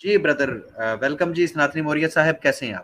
जी brother, welcome जी। सनातनी मौर्य साहब, कैसे हैं आप?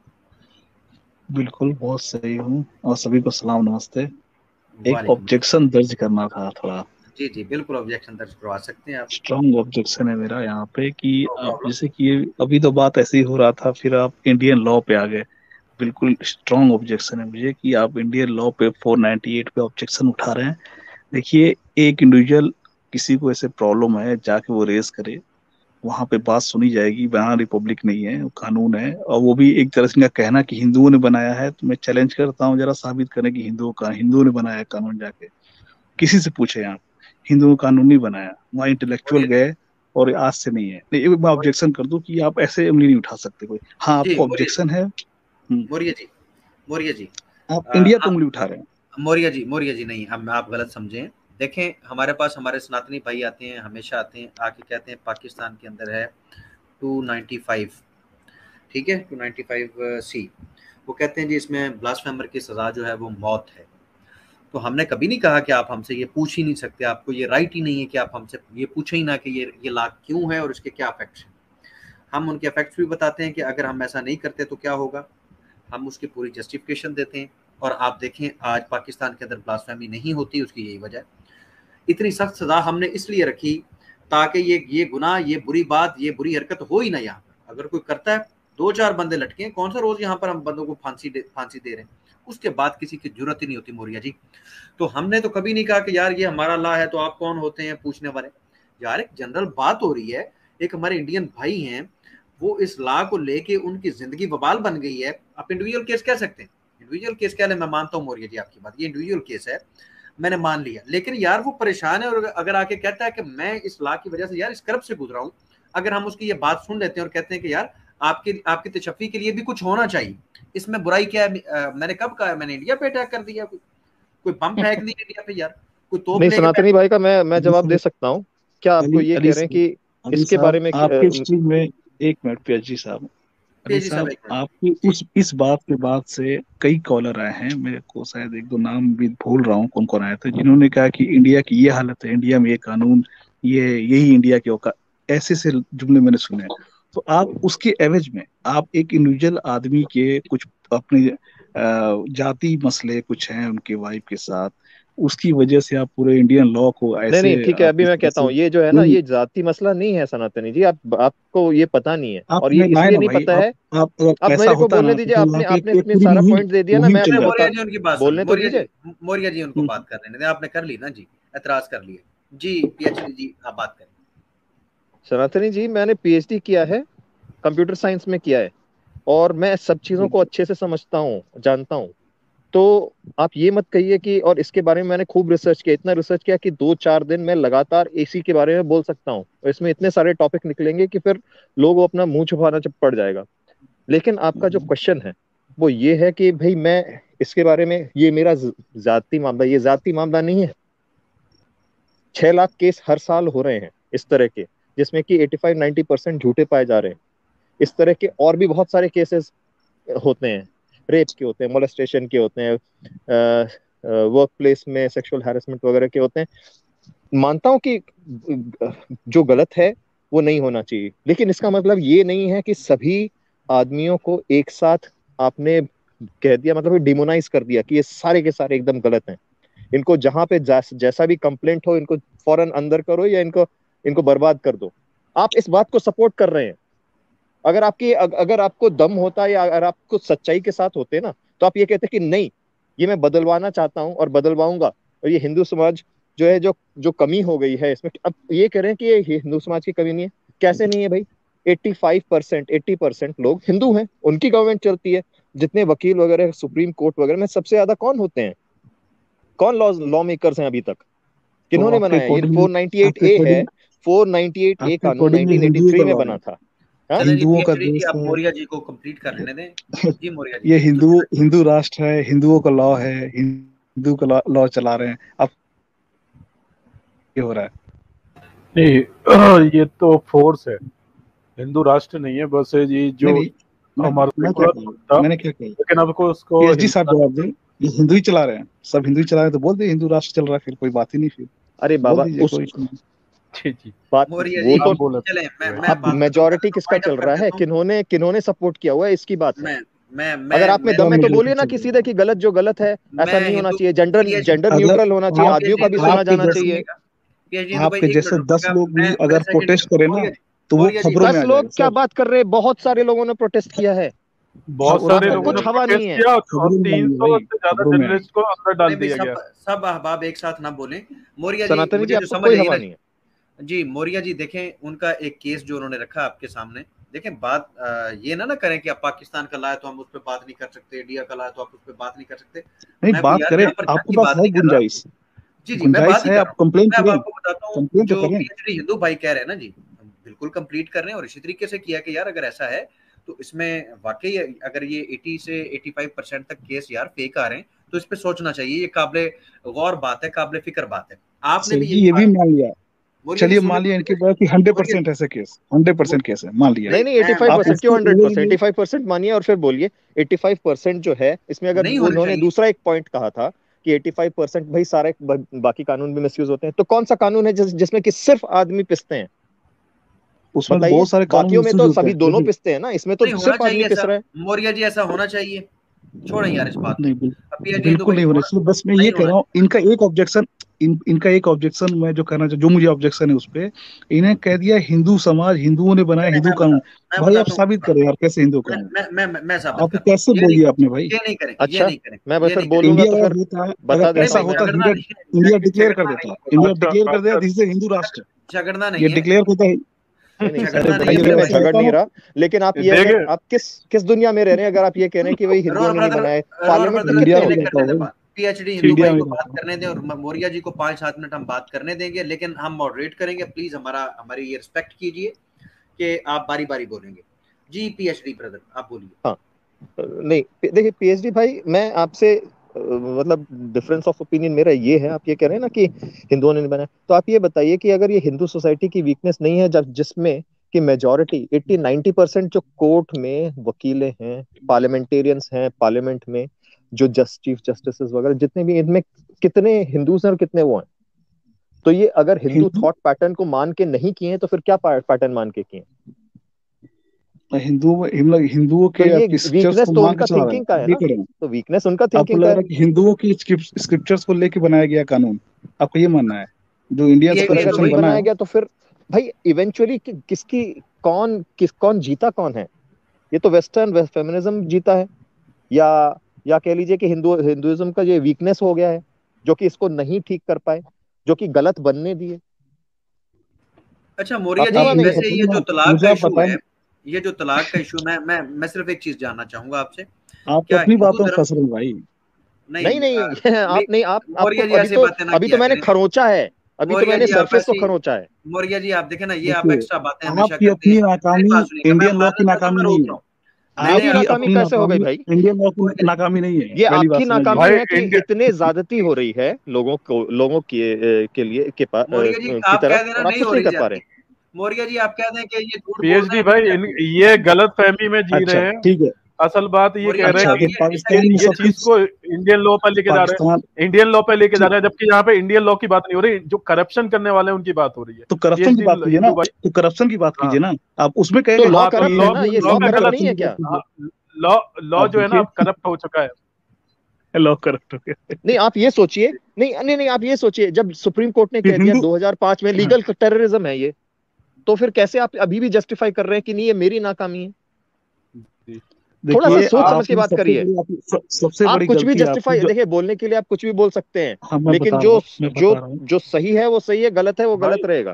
बिल्कुल बहुत सही हूँ और सभी को सलाम नमस्ते। एक वालेकुम। ऑब्जेक्शन दर्ज करना था थोड़ा। जी जी, बिल्कुल ऑब्जेक्शन दर्ज करवा सकते हैं आप। स्ट्रांग ऑब्जेक्शन है मेरा यहाँ पे कि नो आप प्रॉब्लम। जैसे कि अभी तो बात ऐसी हो रहा था, फिर आप इंडियन लॉ पे आ गए। बिल्कुल स्ट्रांग ऑब्जेक्शन है मुझे कि आप इंडियन लॉ पे 498 पे ऑब्जेक्शन उठा रहे हैं। देखिए, एक इंडिविजुअल किसी को ऐसे प्रॉब्लम है जाके वो रेस करे, वहां पे बात सुनी जाएगी। वहाँ रिपब्लिक नहीं है, वो कानून है। और वो भी एक तरह से इनका कहना कि हिंदुओं ने बनाया है, तो मैं चैलेंज करता हूँ, जरा साबित करें कि हिंदुओं ने बनाया है कानून। जाके किसी से पूछे आप, हिंदुओं ने कानून नहीं बनाया। वहाँ इंटेलेक्चुअल मौर्य जी। गए और आज से नहीं है। नहीं, मैं ऑब्जेक्शन कर दूं कि आप ऐसे उंगली नहीं उठा सकते कोई। हाँ, जी आपको मौर्य जी। ऑब्जेक्शन है। मौर्य जी। मौर्य जी। आप इंडिया पे हाँ, उंगली उठा रहे हैं। मौर्य जी, मौर्य जी नहीं, हम आप गलत समझें। देखें, हमारे पास हमारे सनातनी भाई आते हैं, हमेशा आते हैं, आके कहते हैं पाकिस्तान के अंदर है 295, ठीक है, 295 सी। वो कहते हैं जी इसमें ब्लास्फेमर की सजा जो है वो मौत है। तो हमने कभी नहीं कहा कि आप हमसे ये पूछ ही नहीं सकते, आपको ये राइट ही नहीं है कि आप हमसे ये पूछे ही ना कि ये लॉ क्यों है और इसके क्या इफेक्ट्स हैं। हम उनके इफेक्ट्स भी बताते हैं कि अगर हम ऐसा नहीं करते तो क्या होगा। हम उसकी पूरी जस्टिफिकेशन देते हैं। और आप देखें, आज पाकिस्तान के अंदर ब्लास्फेमी नहीं होती, उसकी यही वजह। इतनी सख्त सजा हमने इसलिए रखी ताकि ये गुनाह, ये बुरी बात, ये बुरी हरकत हो ही ना यहाँ पर। अगर कोई करता है, दो चार बंदे लटके, कौन सा रोज यहाँ पर हम बंदों को फांसी दे रहे हैं। उसके बाद किसी की जरूरत ही नहीं होती मौर्य जी। तो हमने तो कभी नहीं कहा कि यार ये हमारा लॉ है तो आप कौन होते हैं पूछने वाले। यार एक जनरल बात हो रही है, एक हमारे इंडियन भाई हैं, वो इस लॉ को लेके उनकी जिंदगी बवाल बन गई है। आप इंडिविजुअल केस कह सकते हैं, इंडिविजुअल केस कह ले, मैं मानता हूँ मौर्य जी आपकी बात, ये इंडिविजुअल केस है, मैंने मान लिया। लेकिन यार वो परेशान है और अगर आके कहता है कि मैं इस लॉ की वजह से यार इस करब से गुजरा हूं, अगर हम उसकी ये बात सुन लेते हैं और कहते हैं कि यार आपकी आपकी तशफ़ी के लिए भी कुछ होना चाहिए, इसमें बुराई क्या है। मैंने कब कहा, मैंने इंडिया पे अटैक कर दिया, कोई बम फेंक दिया इंडिया पे यार, कोई तोप नहीं, लेके सनातनी बैठ। भाई का मैं अली जवाब दे साहब, सकता हूँ। क्या आपको अली ये कह अली रहे हैं साहब, कि अली इसके बारे साहब, में आपके स्ट्रीम में एक मिनट पे अजी साहब। अली पेजी साहब साहब, एक मिनट। आपकी जी उस इस बात के बाद से कई कॉलर आए हैं, मेरे को शायद एक दो नाम भी भूल रहा हूँ कौन कौन आए थे, जिन्होंने कहा कि इंडिया की ये हालत है, इंडिया में ये कानून, ये यही इंडिया की औकात, ऐसे से जुमले मैंने सुने हैं। तो आप उसके एवज में आप एक इंडिविजुअल आदमी के कुछ अपने जाति मसले कुछ हैं उनके वाइफ के साथ, उसकी वजह से आप पूरे इंडियन लॉ को नहीं ऐसे नहीं, ठीक है, आप अभी इस मैं तरह कहता से। हूँ, ये जो है ना, नहीं, ये जाति मसला नहीं है सनातनी जी। आपको ये पता नहीं है, और ये आपने ना है इसलिए ना नहीं भाई, पता है। आप अगर अब ऐसा मेरे को होता बोलने ना तो दीजिए, फिर आपने वहाँ पे आपने एक इतने पूरी सारा पॉइंट दे दिया ना, मुहिम मैं चल आपको जाती। मौर्य बता, जी उनकी बात सुने, बोलने तो दीजिए। मौर्य जी उनको हम्म। बात कर लेने दें, आपने कर ली ना जी, एतराज कर लिए। जी पीएचडी जी, आप बात करें। सनातनी जी, मैंने पीएचडी किया है, कंप्यूटर साइंस में किया है, और मैं सब चीजों को बिल्कुल। अच्छे से समझता हूँ, जानता हूँ। तो आप ये मत कहिए कि, और इसके बारे में मैंने खूब रिसर्च किया, इतना रिसर्च किया कि 2-4 दिन मैं लगातार एसी के बारे में बोल सकता हूँ, और इसमें इतने सारे टॉपिक निकलेंगे कि फिर लोगों अपना मुंह छुपाना जब पड़ जाएगा। लेकिन आपका जो क्वेश्चन है वो ये है कि भाई मैं इसके बारे में, ये मेरा जाति मामला, ये जाति मामला नहीं है। 6 लाख केस हर साल हो रहे हैं इस तरह के, जिसमें कि 85-90% झूठे पाए जा रहे हैं। इस तरह के और भी बहुत सारे केसेस होते हैं, रेप के होते हैं, मोलेस्टेशन के होते हैं, वर्क प्लेस में सेक्सुअल हैरेसमेंट वगैरह के होते हैं। मानता हूं कि जो गलत है वो नहीं होना चाहिए, लेकिन इसका मतलब ये नहीं है कि सभी आदमियों को एक साथ आपने कह दिया, मतलब डिमोनाइज कर दिया कि ये सारे के सारे एकदम गलत हैं। इनको जहां पे जैसा भी कंप्लेंट हो, इनको फौरन अंदर करो या इनको इनको बर्बाद कर दो। आप इस बात को सपोर्ट कर रहे हैं। अगर आपको दम होता, या अगर आपको सच्चाई के साथ होते ना, तो आप ये कहते कि नहीं, ये मैं बदलवाना चाहता हूं और बदलवाऊंगा, और ये हिंदू समाज जो है, जो जो कमी हो गई है इसमें, अब ये कह रहे हैं कि ये हिंदू समाज की कमी नहीं है। कैसे नहीं है भाई? 85%, 80% लोग हिंदू हैं, उनकी गवर्नमेंट चलती है। जितने वकील वगैरह सुप्रीम कोर्ट वगैरह में सबसे ज्यादा कौन होते हैं? कौन लॉ मेकर्स हैं अभी तक? तो किन्होंने बनाया? ये 498 है, 498 आपके कानून अकॉर्डिंग ये हिंदुओं 1983 का में लॉ है। बना था। हाँ? चलें जी, हिंदुओं का पीएचडी जी देश आप है। मौर्य जी को कंप्लीट कर लेने दें। जी मौर्य जी। ये हिंदू राष्ट्र है, हिंदुओं का लॉ है, हिंदू का लॉ चला रहे हैं। अब ये हो रहा है। नहीं, ये तो फोर्स है, हिंदू राष्ट्र नहीं है बस। ये नहीं जो नहीं, हमारा मैं क्या सेकुलर कहूँ, था, मैंने क्या कही? लेकिन अब को उसको पीएचडी हिंदू साहब जवाब दें। राष्ट्र। ये हिंदू ही चला रहे हैं, सब हिंदू ही चला रहे हैं, तो बोल दे हिंदू राष्ट्र चल रहा है, फिर कोई बात ही नहीं, फिर अरे बोल बाबा, दीजिए, कोई इशू नहीं। जी जी बात मौर्य वो जी तो बोले चले मैं अब बात करता मेजोरिटी हूँ, किसका wind चल up कर रहा है, देता हूँ। किन्होंने सपोर्ट किया हुआ है, इसकी बात है। मैं अगर आप में दम है तो बोलिए ना चल कि रहा सीधे कि गलत जो गलत है, ऐसा मैं नहीं होना हिंदू चाहिए, जेंडर जेंडर है। न्यूट्रल होना अगर चाहिए, आप आदमियों का भी सुना आपके जाना जैसे चाहिए। पीएचडी हिंदू भाई आपके 1 जैसे मिनट 10 रुकिएगा, लोग भी मैं अगर सेकंड प्रोटेस्ट करें ना मौर्य जी तो वो मौर्य जी खबरों में 10 आ लोग जाएगा क्या सर। बात कर रहे हैं, बहुत सारे लोगों ने प्रोटेस्ट किया है, बहुत सारे आपको लोगों ने कुछ हवा प्रोटेस्ट नहीं है। किया और खबरों में आएंगे 300 भाई, से ज्यादा खबरों में आएंगे। जर्नलिस्ट को अंदर डाल नहीं भाई, दिया गया। सब अहबाब एक साथ ना बोलें। मौर्य जी सनातनी जी, मुझे जो आपको समझ कोई आई हवा ना नहीं है। जी, मौर्य जी देखें उनका एक केस जो उन्होंने रखा आपके सामने, देखें बात ये ना करें कि आप पाकिस्तान का लाए तो हम उस पर बात नहीं कर सकते, इंडिया का लाए तो आप उस पर बात नहीं कर सकते। नहीं, मैं कोई बात यार करें, यहाँ पर जंग आपके की पास बात है नहीं कर रहा। गुंजाइश, जी मैं बात ही है, कर आप रहा हूँ। कंप्लेन मैं अब करें, आपको बताता हूँ कंप्लेन तो जो करें। पीएचडी हिंदू भाई कह रहे हैं ना जी, बिल्कुल कंप्लीट कर रहे हैं और इसी तरीके से किया कि यार अगर ऐसा है तो इसमें वाकई अगर ये 80 से 85% तक केस यार फेक आ रहे हैं तो इस पे सोचना चाहिए। ये काबिले गौर बात है, काबिले फिक्र बात है। आपने सर भी जी यही ये भी बात मान लिया, मौर्य जी चलिए सुने मान तो लिया इनके सही। पास कि मौर्य 100% ऐसे केस, 100% केस है, मान लिया। नहीं नहीं, मैं 85% क्यों, आप उसके 100%? लिए 85% मानिए और फिर बोलिए 85% जो है इसमें, अगर नहीं होने उन्होंने चाहिए। दूसरा एक पॉइंट कहा था कि 85% भाई सारे बाकी कानून भी मिसयूज होते हैं, तो कौन सा कानून है जिसमें कि सिर्फ आदमी पिसते हैं? उसमें तो बताइए। बहुत सारे कानून बाकियों में मिसयूज तो होते सभी हैं, दोनों देखिए। पिसते हैं ना, इसमें तो नहीं होना सिर्फ आदमी चाहिए पिस ऐसा, रहा है। मौर्य जी ऐसा होना चाहिए। छोड़ें यार इस बात को। नहीं अब पीएचडी हिंदू बिल्कुल भाई नहीं होना थोड़ा चाहिए। बस मैं ये नहीं कह होना रहा हूँ, चाहिए। इनका एक ऑब्जेक्शन, इनका एक ऑब्जेक्शन मैं जो कहना चाहूँ, जो मुझे ऑब्जेक्शन है उस पे, इन्हें कह दिया हिंदू समाज, हिंदुओं ने बनाया हिंदू कानून। मैं भाई आप बताता हूँ साबित करें यार, कैसे हिंदू कानून मैं साबित आप कर रहा हूँ। कैसे बोल दिया आपने भाई? ये नहीं करेंगे, ये अच्छा, नहीं करेंगे, मैं ये फिर नहीं करेंगे। बोलूंगा इंडिया तो अगर फिर होता, बता अगर नहीं देता ऐसा भाई, हूँ मैं होता, आपको। झगड़ना नहीं है, इंडिया डिक्लेयर कर झगड़ना नहीं देता, है, इंडिया अच्छा डिक्लेयर कर अच्छा देता, दिस इज हिंदू राष्ट्र, झगड़ना ये नहीं है, डिक्लेयर होता है। नहीं नहीं, अरे झगड़ना नहीं भाई है बिल्कुल मेरे अगर मैं भाई। ऐसा झगड़ होता नहीं ना, रहा, लेकिन आप ये देखिए अगर आप किस दुनिया में रह रहे हैं, अगर आप ये कह रहे हैं कि भाई हिंदुओं रोर ने नहीं ब्रदर, बनाए, रोर पार्लियामेंट में ब्रदर इंडिया कितने में हैं? अकेले कर जाता देते भाई, बात। पीएचडी हिंदू इंडिया भाई में को बात जाता। करने दें और मौर्य जी को 5-7 मिनट हम बात करने देंगे, लेकिन हम मॉडरेट करेंगे। प्लीज हमारी ये रिस्पेक्ट कीजिए कि आप बारी बारी बोलेंगे। जी पीएचडी ब्रदर आप बोलिए। हाँ, नहीं देखिए पीएचडी भाई, मैं आपसे मतलब डिफरेंस ऑफ ओपिनियन मेरा ये है, आप ये कह रहे हैं ना कि हिंदुओं ने नहीं बनाया, तो आप ये बताइए कि अगर ये हिंदू सोसाइटी की वीकनेस नहीं है, जब जिसमें कि मेजॉरिटी 80-90% जो कोर्ट में वकीलें हैं, पार्लियामेंटेरियंस हैं, पार्लियामेंट में जो चीफ जस्टिस वगैरह जितने भी, इनमें कितने हिंदूज हैं और कितने वो हैं? तो ये अगर हिंदू हिंदू थॉट पैटर्न को मान के नहीं किए हैं, तो फिर क्या पैटर्न मान के किए? हिंदुओं तो के ये स्क्रिप्चर्स वीकनेस को तो मान के उनका चला रहे हैं, थिंकिंग का है आप ये ना, करें। तो वीकनेस उनका आपको थिंकिंग लग का रहा है। है कि हिंदुओं की स्क्रिप्चर्स को लेके बनाया गया कानून, आपको ये मानना है? जो इंडियन तो फिर ये अगर तो कॉन्स्टिट्यूशन भाई नहीं बना बनाया है, गया तो फिर भाई इवेंचुअली किसकी, कौन जीता, कौन है? ये तो वेस्टर्न फेमिनिज्म जीता है, या कह लीजिए कि हिंदुइज्म का ये वीकनेस हो गया है, जो कि इसको नहीं ठीक कर पाए, जो कि गलत बनने दिए। अच्छा मौर्य आपको जी, हवा आप मुझे नहीं है? वैसे बताइए ये जो ना, तलाक का मुझे आप इशू है, बताएं, ये जो तलाक का इशू, मैं सिर्फ एक चीज जानना चाहूंगा आपसे। आप तो क्या अपनी हिंदू बातों में धर्म फंस रहे हैं भाई। नहीं नहीं नहीं, आप नहीं, आपको मौर्य जी अभी ऐसी तो, बातें ना अभी तो किया मैंने करें। खरोंचा है, अभी तो मौर्य मैंने जी आप सरफेस को ऐसी खरोंचा है। मौर्य जी आप देखें ना, ये आप देखिए, एक्स्ट्रा बातें हमेशा आपकी करते हैं। अपनी मेरी नाकामी बात सुनिएगा, मैं इंडियन लॉ की मानता हूं तो मैं नाकामी रोक नहीं रहा है। हूँ। मैंने आपकी आपकी आपको नाकामी अपनी कैसे हो गई नाकामी भाई? इंडियन लॉ की मौर्य नाकामी नहीं है, ये पहली बात आपकी समझिए। नाकामी भाई है कि इंडिया इतने ज्यादती हो रही है लोगों के लिए मौर्य जी की आप कह तरफ, देना और आप नहीं कुछ हो नहीं रही कर पा ज्यादती। रहे। मौर्य जी आप कह दें कि ये झूठ बोल रहे पीएचडी हैं, नहीं भाई ज्यादती। ये गलत फहमी में जी अच्छा रहे हैं। ठीक है। असल बात ये मौर्य कह जी रहे हैं अच्छा आप कि तो पाकिस्तान में ये सब चीज कुछ, को इंडियन लॉ पर लेके जा रहे पाकिस्तान, हैं, इंडियन लॉ पे लेके जा ठीक, रहे हैं, जबकि यहाँ पे इंडियन लॉ की बात नहीं हो रही, जो करप्शन करने वाले हैं उनकी बात हो रही है। तो करप्शन की पीएचडी बात कीजिए ना, हिंदू भाई। तो करप्शन की बात हाँ कीजिए ना, आप उसमें तो कहेंगे लॉ हाँ, तो करप्ट कि है लॉ ना, ये लॉ लॉ में हिंदू करप्ट गलत, नहीं करप्शन है की बात क्या? कीजिए। हाँ, लॉ लॉ आप जो है ना देखिए, अब करप्ट हो चुका है। लॉ करप्ट हो गया। नहीं आप ये सोचिए, नहीं नहीं नहीं, आप ये सोचिए, जब सुप्रीम कोर्ट ने फिर कह दिया हिंदू, 2005 में हाँ, लीगल टेररिज्म है ये, तो फिर कैसे आप अभी भी जस्टिफाई कर रहे हैं कि नहीं ये मेरी नाकामी है? जी। थोड़ा सा देखिए सोच समझ के आपने बात करिए। सबसे आप बड़ी कुछ भी गलती आपकी जस्टिफाई, जो, देखिए बोलने के लिए आप कुछ भी बोल सकते हैं, हाँ मैं लेकिन बता रहा हूँ, मैं जो बता रहा हूँ, जो सही है वो सही है, गलत है वो भाई गलत रहेगा।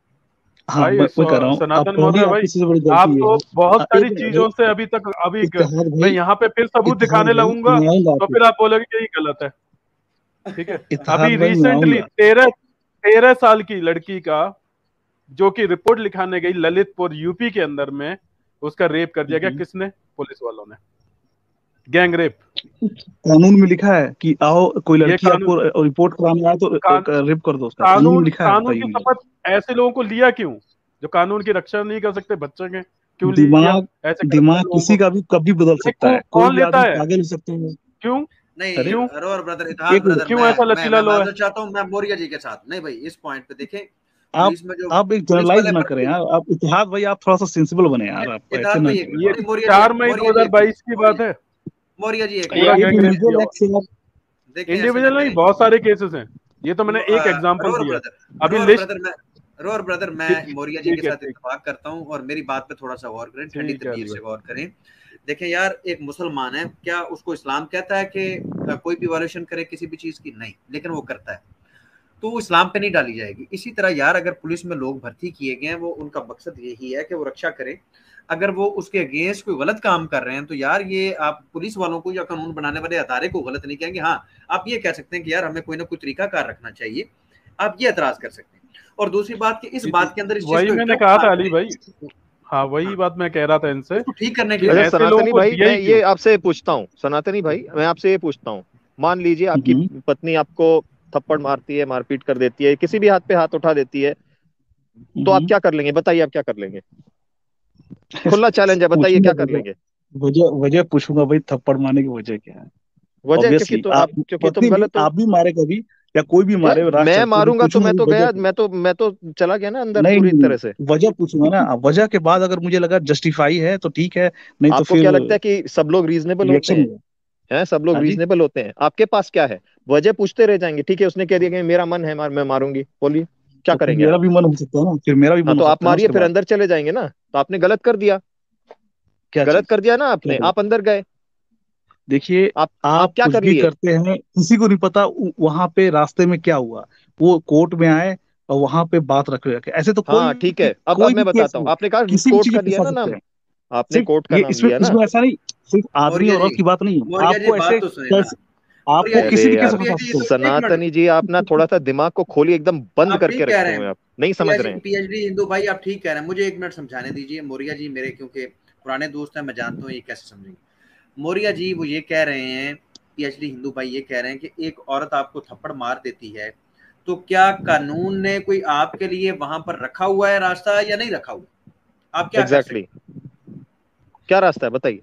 हाँ भाई मैं कह रहा हूँ, आप सनातन पहली महोदय भाई, आपकी सबसे बड़ी गलती आप ये तो है। बहुत सारी एक मिनट भाई, चीजों से अभी तक इत्तेहाद मैं भाई, यहाँ पे फिर सबूत इत्तेहाद दिखाने भाई लगूंगा, मैं आऊंगा तो आपके, फिर आप बोलोगे कि ये गलत है। ठीक है। इत्तेहाद अभी भाई मैं रिसेंटली आऊंगा। 13 साल की लड़की का, जो कि रिपोर्ट लिखाने गई ललितपुर यूपी के अंदर में, उसका रेप कर दिया गया। किसने? पुलिस वालों ने। Gang rape. कानून में लिखा है कि आओ कोई ये लड़की कानून, आपको रिपोर्ट कराने आए तो कान, रेप कर दो उसका, कानून में कानून लिखा है, कानून बताइए की मुझे। शपथ ऐसे लोगों को लिया क्यों, जो कानून की रक्षा नहीं कर सकते बच्चे के? क्यों लिया दिमाग, ऐसे दिमाग करप्शन लोगों किसी को? का भी कभी बदल नहीं, सकता है, कोई कौन भी लेता आदमी है? पागल हो सकते हैं। क्यों? नहीं क्यों? अरे रोर ब्रदर, इतिहास एक मिनट, ब्रदर, क्यों मैं ऐसा मैं लचीला मैं लो है? माजूद चाहता हूँ, मैं मौर्य जी के साथ नहीं भाई, इस पॉइंट पे देखें आप पुलिस में जो आप एक पुलिस जनरलाइज वाले ना करें भर्ती, यार, आप इतिहास भाई, आप थोड़ा सा सेंसिबल बने यार, आप ऐसे इतिहास ना भाई एक करें ये यार। चार मई मौर्य जी 2022 की बात है। मौर्य जी एक पूरा एक गैंगरेप मिनट, इंडिविजुअल किया। एक्ट से आप देखें ऐसे ना इंडिविजुअल नहीं, करें। बहुत सारे केसेस हैं। ये तो मैंने एक एग्जांपल रोर दिया ब्रदर, अभी रोर लिस्ट। ब्रदर मैं रोर ब्रदर मैं ठीक मौर्य जी के ठीक है, साथ ठीक इत्तेफाक करता हूँ, और मेरी बात पे थोड़ा सा गौर करें, ठंडी ठीक है अली तबीयत से भाई। गौर करें। देखें यार, एक मुसलमान है, क्या उसको इस्लाम कहता है कि कोई भी वायलेशन करे किसी भी चीज की? नहीं, लेकिन वो करता है, तो वो इस्लाम पे नहीं डाली जाएगी। इसी तरह यार, अगर पुलिस में लोग भर्ती किए गए हैं, वो उनका मकसद यही है कि वो रक्षा करें। अगर वो उसके अगेंस्ट कोई गलत काम कर रहे हैं, तो यार ये आप पुलिस वालों को या कानून बनाने वाले अदारे को गलत नहीं कहेंगे। हाँ, आप ये कह सकते हैं कि यार हमें कोई ना कोई तरीका कार रखना चाहिए, आप ये एतराज कर सकते हैं। और दूसरी बात कि इस बात के अंदर इस चीज वही को मैंने क्यों कहा था मारते अली हैं? भाई। हाँ, वही हाँ, बात मैं कह रहा था इनसे उसको ठीक करने के कि लिए। अच्छा ऐसे लोगों सनातनी को भाई, दिया मैं ही ये क्यों। आपसे पूछता हूँ, सनातनी भाई मैं आपसे ये पूछता हूँ, मान लीजिए आपकी पत्नी आपको थप्पड़ मारती है, मारपीट कर देती है, किसी भी हाथ पे हाथ उठा देती है, तो आप क्या कर लेंगे? बताइए, आप क्या कर लेंगे? खुला चैलेंज है, बताइए पूछूंगा क्या कर वजह, लेंगे? वजह वजह पूछूंगा भाई, थप्पड़ मारने की वजह क्या है। वजह क्योंकि ऑब्वियसली तो आप आप, क्योंकि तुम पत्नी भी, गलत हो। आप भी मारे कभी, या कोई भी यार मारे, राह मैं चलते हुए मारूंगा तो पूछूंगा मैं भाई तो वजह गया, क्या है। मैं तो चला गया ना अंदर नहीं पूरी नहीं तरह से। नहीं, वजह पूछूंगा ना, वजह के बाद अगर मुझे लगा जस्टिफाई है तो ठीक है, नहीं तो आपको फिर क्या लगता है कि सब लोग रीजनेबल होते रिएक्शन हैं? होगा। हैं, सब लोग हाँ जी। रीजनेबल होते हैं? आपके पास क्या है? वजह पूछते रह जाएंगे। ठीक है, उसने कह दिया कि मेरा मन है मैं मारूंगी, बोलिए क्या तो फिर करेंगे आप? मेरा भी मन हो सकता है ना, फिर मेरा भी हाँ मन हो तो आप सकता है ना मारिए, उसके फिर बाद। अंदर चले जाएंगे ना। तो आपने गलत कर दिया, क्या गलत चीज, कर दिया ना क्या आपने, गलत? आप अंदर गए। देखिए, आप आप क्या कुछ कर भी लिए? करते हैं, किसी को नहीं पता वहां पे रास्ते में क्या हुआ। वो कोर्ट में आए और वहां पे बात रखे, ऐसे तो हाँ ठीक है, अब कोई भी मैं केस बताता हूँ। में आपने कहा किसी भी कोर्ट चीज का में लिया फंसा ना सकते नाम, हैं। आपने सिर्फ कोर्ट का ये नाम इसमें लिया ना। इसमें ऐसा नहीं, सिर्फ आदमी और औरत की बात नहीं है, मौर्य जी आपको बात ऐसे तो सुने ना। कैसे, आपको मौर्य जी, अरे किसी भी केस यार में फंसा पीएचडी सकते हैं। तो एक मिनट, सनातनी जी, आप ना थोड़ा सा दिमाग को खोलिए, एकदम बंद आप करके ठीक कह रखे रहे हुए हैं। हैं आप, नहीं समझ रहे हैं। पीएचडी हिंदू भाई आप ठीक कह रहे हैं, मुझे एक मिनट समझाने दीजिए। मौर्य जी मेरे क्योंकि पुराने दोस्त हैं, मैं जानता हूँ ये कैसे समझेंगे। मौर्य जी वो ये कह रहे हैं, पीएचडी हिंदू भाई ये कह रहे हैं कि एक औरत आपको थप्पड़ मार देती है, तो क्या कानून ने कोई आपके लिए वहां पर रखा हुआ है रास्ता या नहीं रखा हुआ? आप क्या कर सकते एग्जैक्टली क्या रास्ता है बताइए?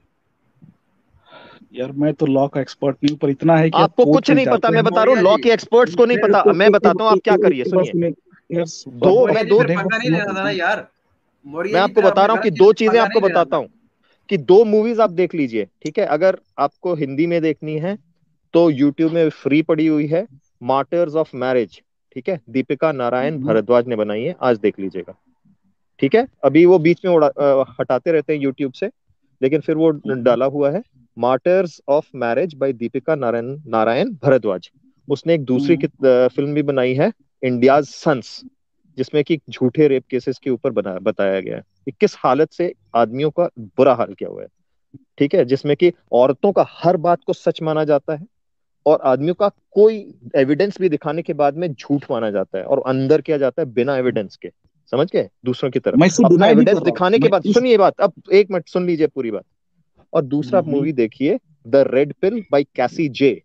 यार मैं तो लॉ का एक्सपर्ट नहीं हूँ, पर इतना है कि आप आपको कोर्ट कुछ में नहीं पता, जाते मैं हैं। बता रहा हूँ, मौर्य लॉ जी? के एक्सपर्ट्स को नहीं फिर पता। मैं बताता हूँ आप क्या करिए, एक बार सुनिए। सुनिए यार, दो मौर्य मैं जी दो फिर पंगा नहीं लेना था ना यार। मौर्य मैं जी आपको फिर बता आपने रहा हूँ कि गलत दो चीज चीजें पंगा आपको नहीं लेना बताता था। हूँ, कि दो मूवीज आप देख लीजिए, ठीक है? अगर आपको हिंदी में देखनी है तो यूट्यूब में फ्री पड़ी हुई है, मार्टर्स ऑफ मैरिज, ठीक है? दीपिका नारायण भारद्वाज ने बनाई है, आज देख लीजिएगा। ठीक है, अभी वो बीच में हटाते रहते हैं यूट्यूब से, लेकिन फिर वो डाला हुआ है, martyrs of marriage by Deepika Narayan Narayan Bhardwaj. उसने एक दूसरी फिल्म भी बनाई है, इंडियाज सन्स, जिसमें कि झूठे रेप केसेस के ऊपर बताया गया है कि किस हालत से आदमियों का बुरा हाल किया हुआ है। ठीक है, जिसमें कि औरतों का हर बात को सच माना जाता है, और आदमियों का कोई एविडेंस भी दिखाने के बाद में झूठ माना जाता है, और अंदर किया जाता है बिना एविडेंस के। समझ गए? दूसरों की मैं तरफ इसे अपना डिनाई नहीं एविडेंस कर रहा हूँ, दिखाने के मैं बाद, इस सुनिए बात, अब एक मिनट सुन लीजिए पूरी बात। और दूसरा आप मूवी देखिए, द रेड पिल बाय कैसी जे।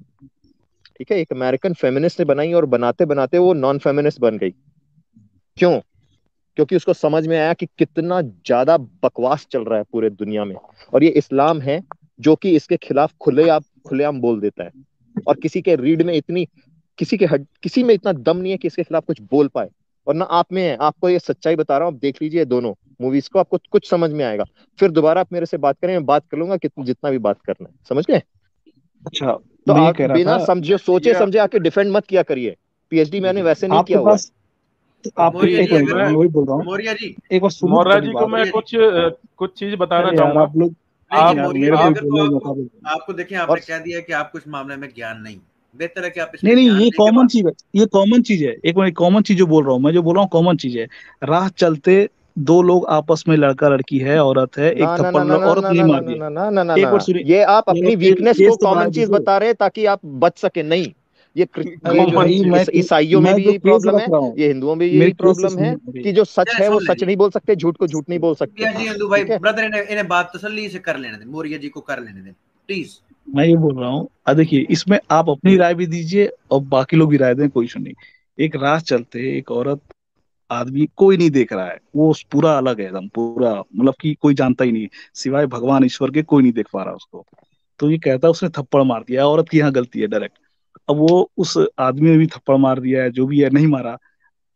ठीक है, एक अमेरिकन फेमिनिस्ट ने बनाई, और बनाते बनाते वो नॉन फेमिनिस्ट बन गई। क्यों? क्योंकि उसको समझ में आया कि कितना ज्यादा बकवास चल रहा है पूरे दुनिया में, और ये इस्लाम है जो कि इसके खिलाफ खुलेआम बोल देता है, और किसी के रीड में इतनी, किसी में इतना दम नहीं है कि इसके खिलाफ कुछ बोल पाए, और ना आप में है। आपको ये सच्चाई बता रहा हूँ, आप देख लीजिए दोनों मूवीज को, आपको कुछ समझ में आएगा। फिर दोबारा आप मेरे से बात करें, मैं बात कर लूंगा जितना भी बात करना है, समझ गए? अच्छा, तो मैं ये आप कह रहा बिना था, समझे सोचे या समझे आके डिफेंड मत किया करिए। पीएचडी मैंने वैसे नहीं आपके किया हुआ है। पास, आप मौर्य एक जी मिनट, अगर मैं मैं वही बोल रहा हूँ, मौर्य जी एक बार सुनिए तो मौर्य पहली जी को बात। मैं मौर्य जी कुछ चीज बताना अरे यार चाहूंगा। आप लोग, नहीं जी, आप यार मौर्य मेरे जी को ही आप अगर तो बोलने का मौका दो। आपको देखें, और आपने कह दिया कि आपको इस मामले में ज्ञान नहीं, बेहतर है कि आप नहीं इसमें नहीं, ज्ञान ये लेके कॉमन बात। चीज है, ये कॉमन चीज है, एक मिनट, कॉमन चीज जो बोल रहा हूँ मैं, जो बोल रहा हूँ कॉमन चीज है। राह चलते दो लोग आपस में, लड़का लड़की है, औरत है, एक ना ना थप्पड़ ना ना ना औरत ना ने ही ना ना मार ना दिया। ना ना ना ना एक बार ना, सुनिए, ये आप मेरा अपनी वीकनेस को केस तो कॉमन बनाया चीज दीजिए। बता रहे हैं ताकि आप बच सके। नहीं, ये जो है भाई ईसाइयों में मैं भी जो यही केस प्रॉब्लम रख है, रहा हूँ, ये हिंदुओं में भी मेरे यही केस से प्रॉब्लम है, सुनिए मेरी। कि जो सच चलिए है वो सुन लें सच जी, नहीं बोल सकते, झूठ को झूठ नहीं बोल सकते। जी हिंदू भाई ठीक है, ब्रदर, इन्हें इन्हें बात तसल्ली से कर लेने दें, मौर्य जी को कर लेने दें प्लीज। मैं ये बोल रहा हूँ, देखिए इसमें आप अपनी राय भी दीजिए और बाकी लोग भी राय दें, कोई इशू नहीं। एक राह चलते, एक औरत, आदमी कोई नहीं देख रहा है, वो पूरा अलग है एकदम, पूरा मतलब कि कोई जानता ही नहीं, सिवाय भगवान ईश्वर के कोई नहीं देख पा रहा उसको। तो ये कहता है उसने थप्पड़ मार दिया, औरत की यहाँ गलती है डायरेक्ट। अब वो उस आदमी ने भी थप्पड़ मार दिया है, जो भी है, नहीं मारा,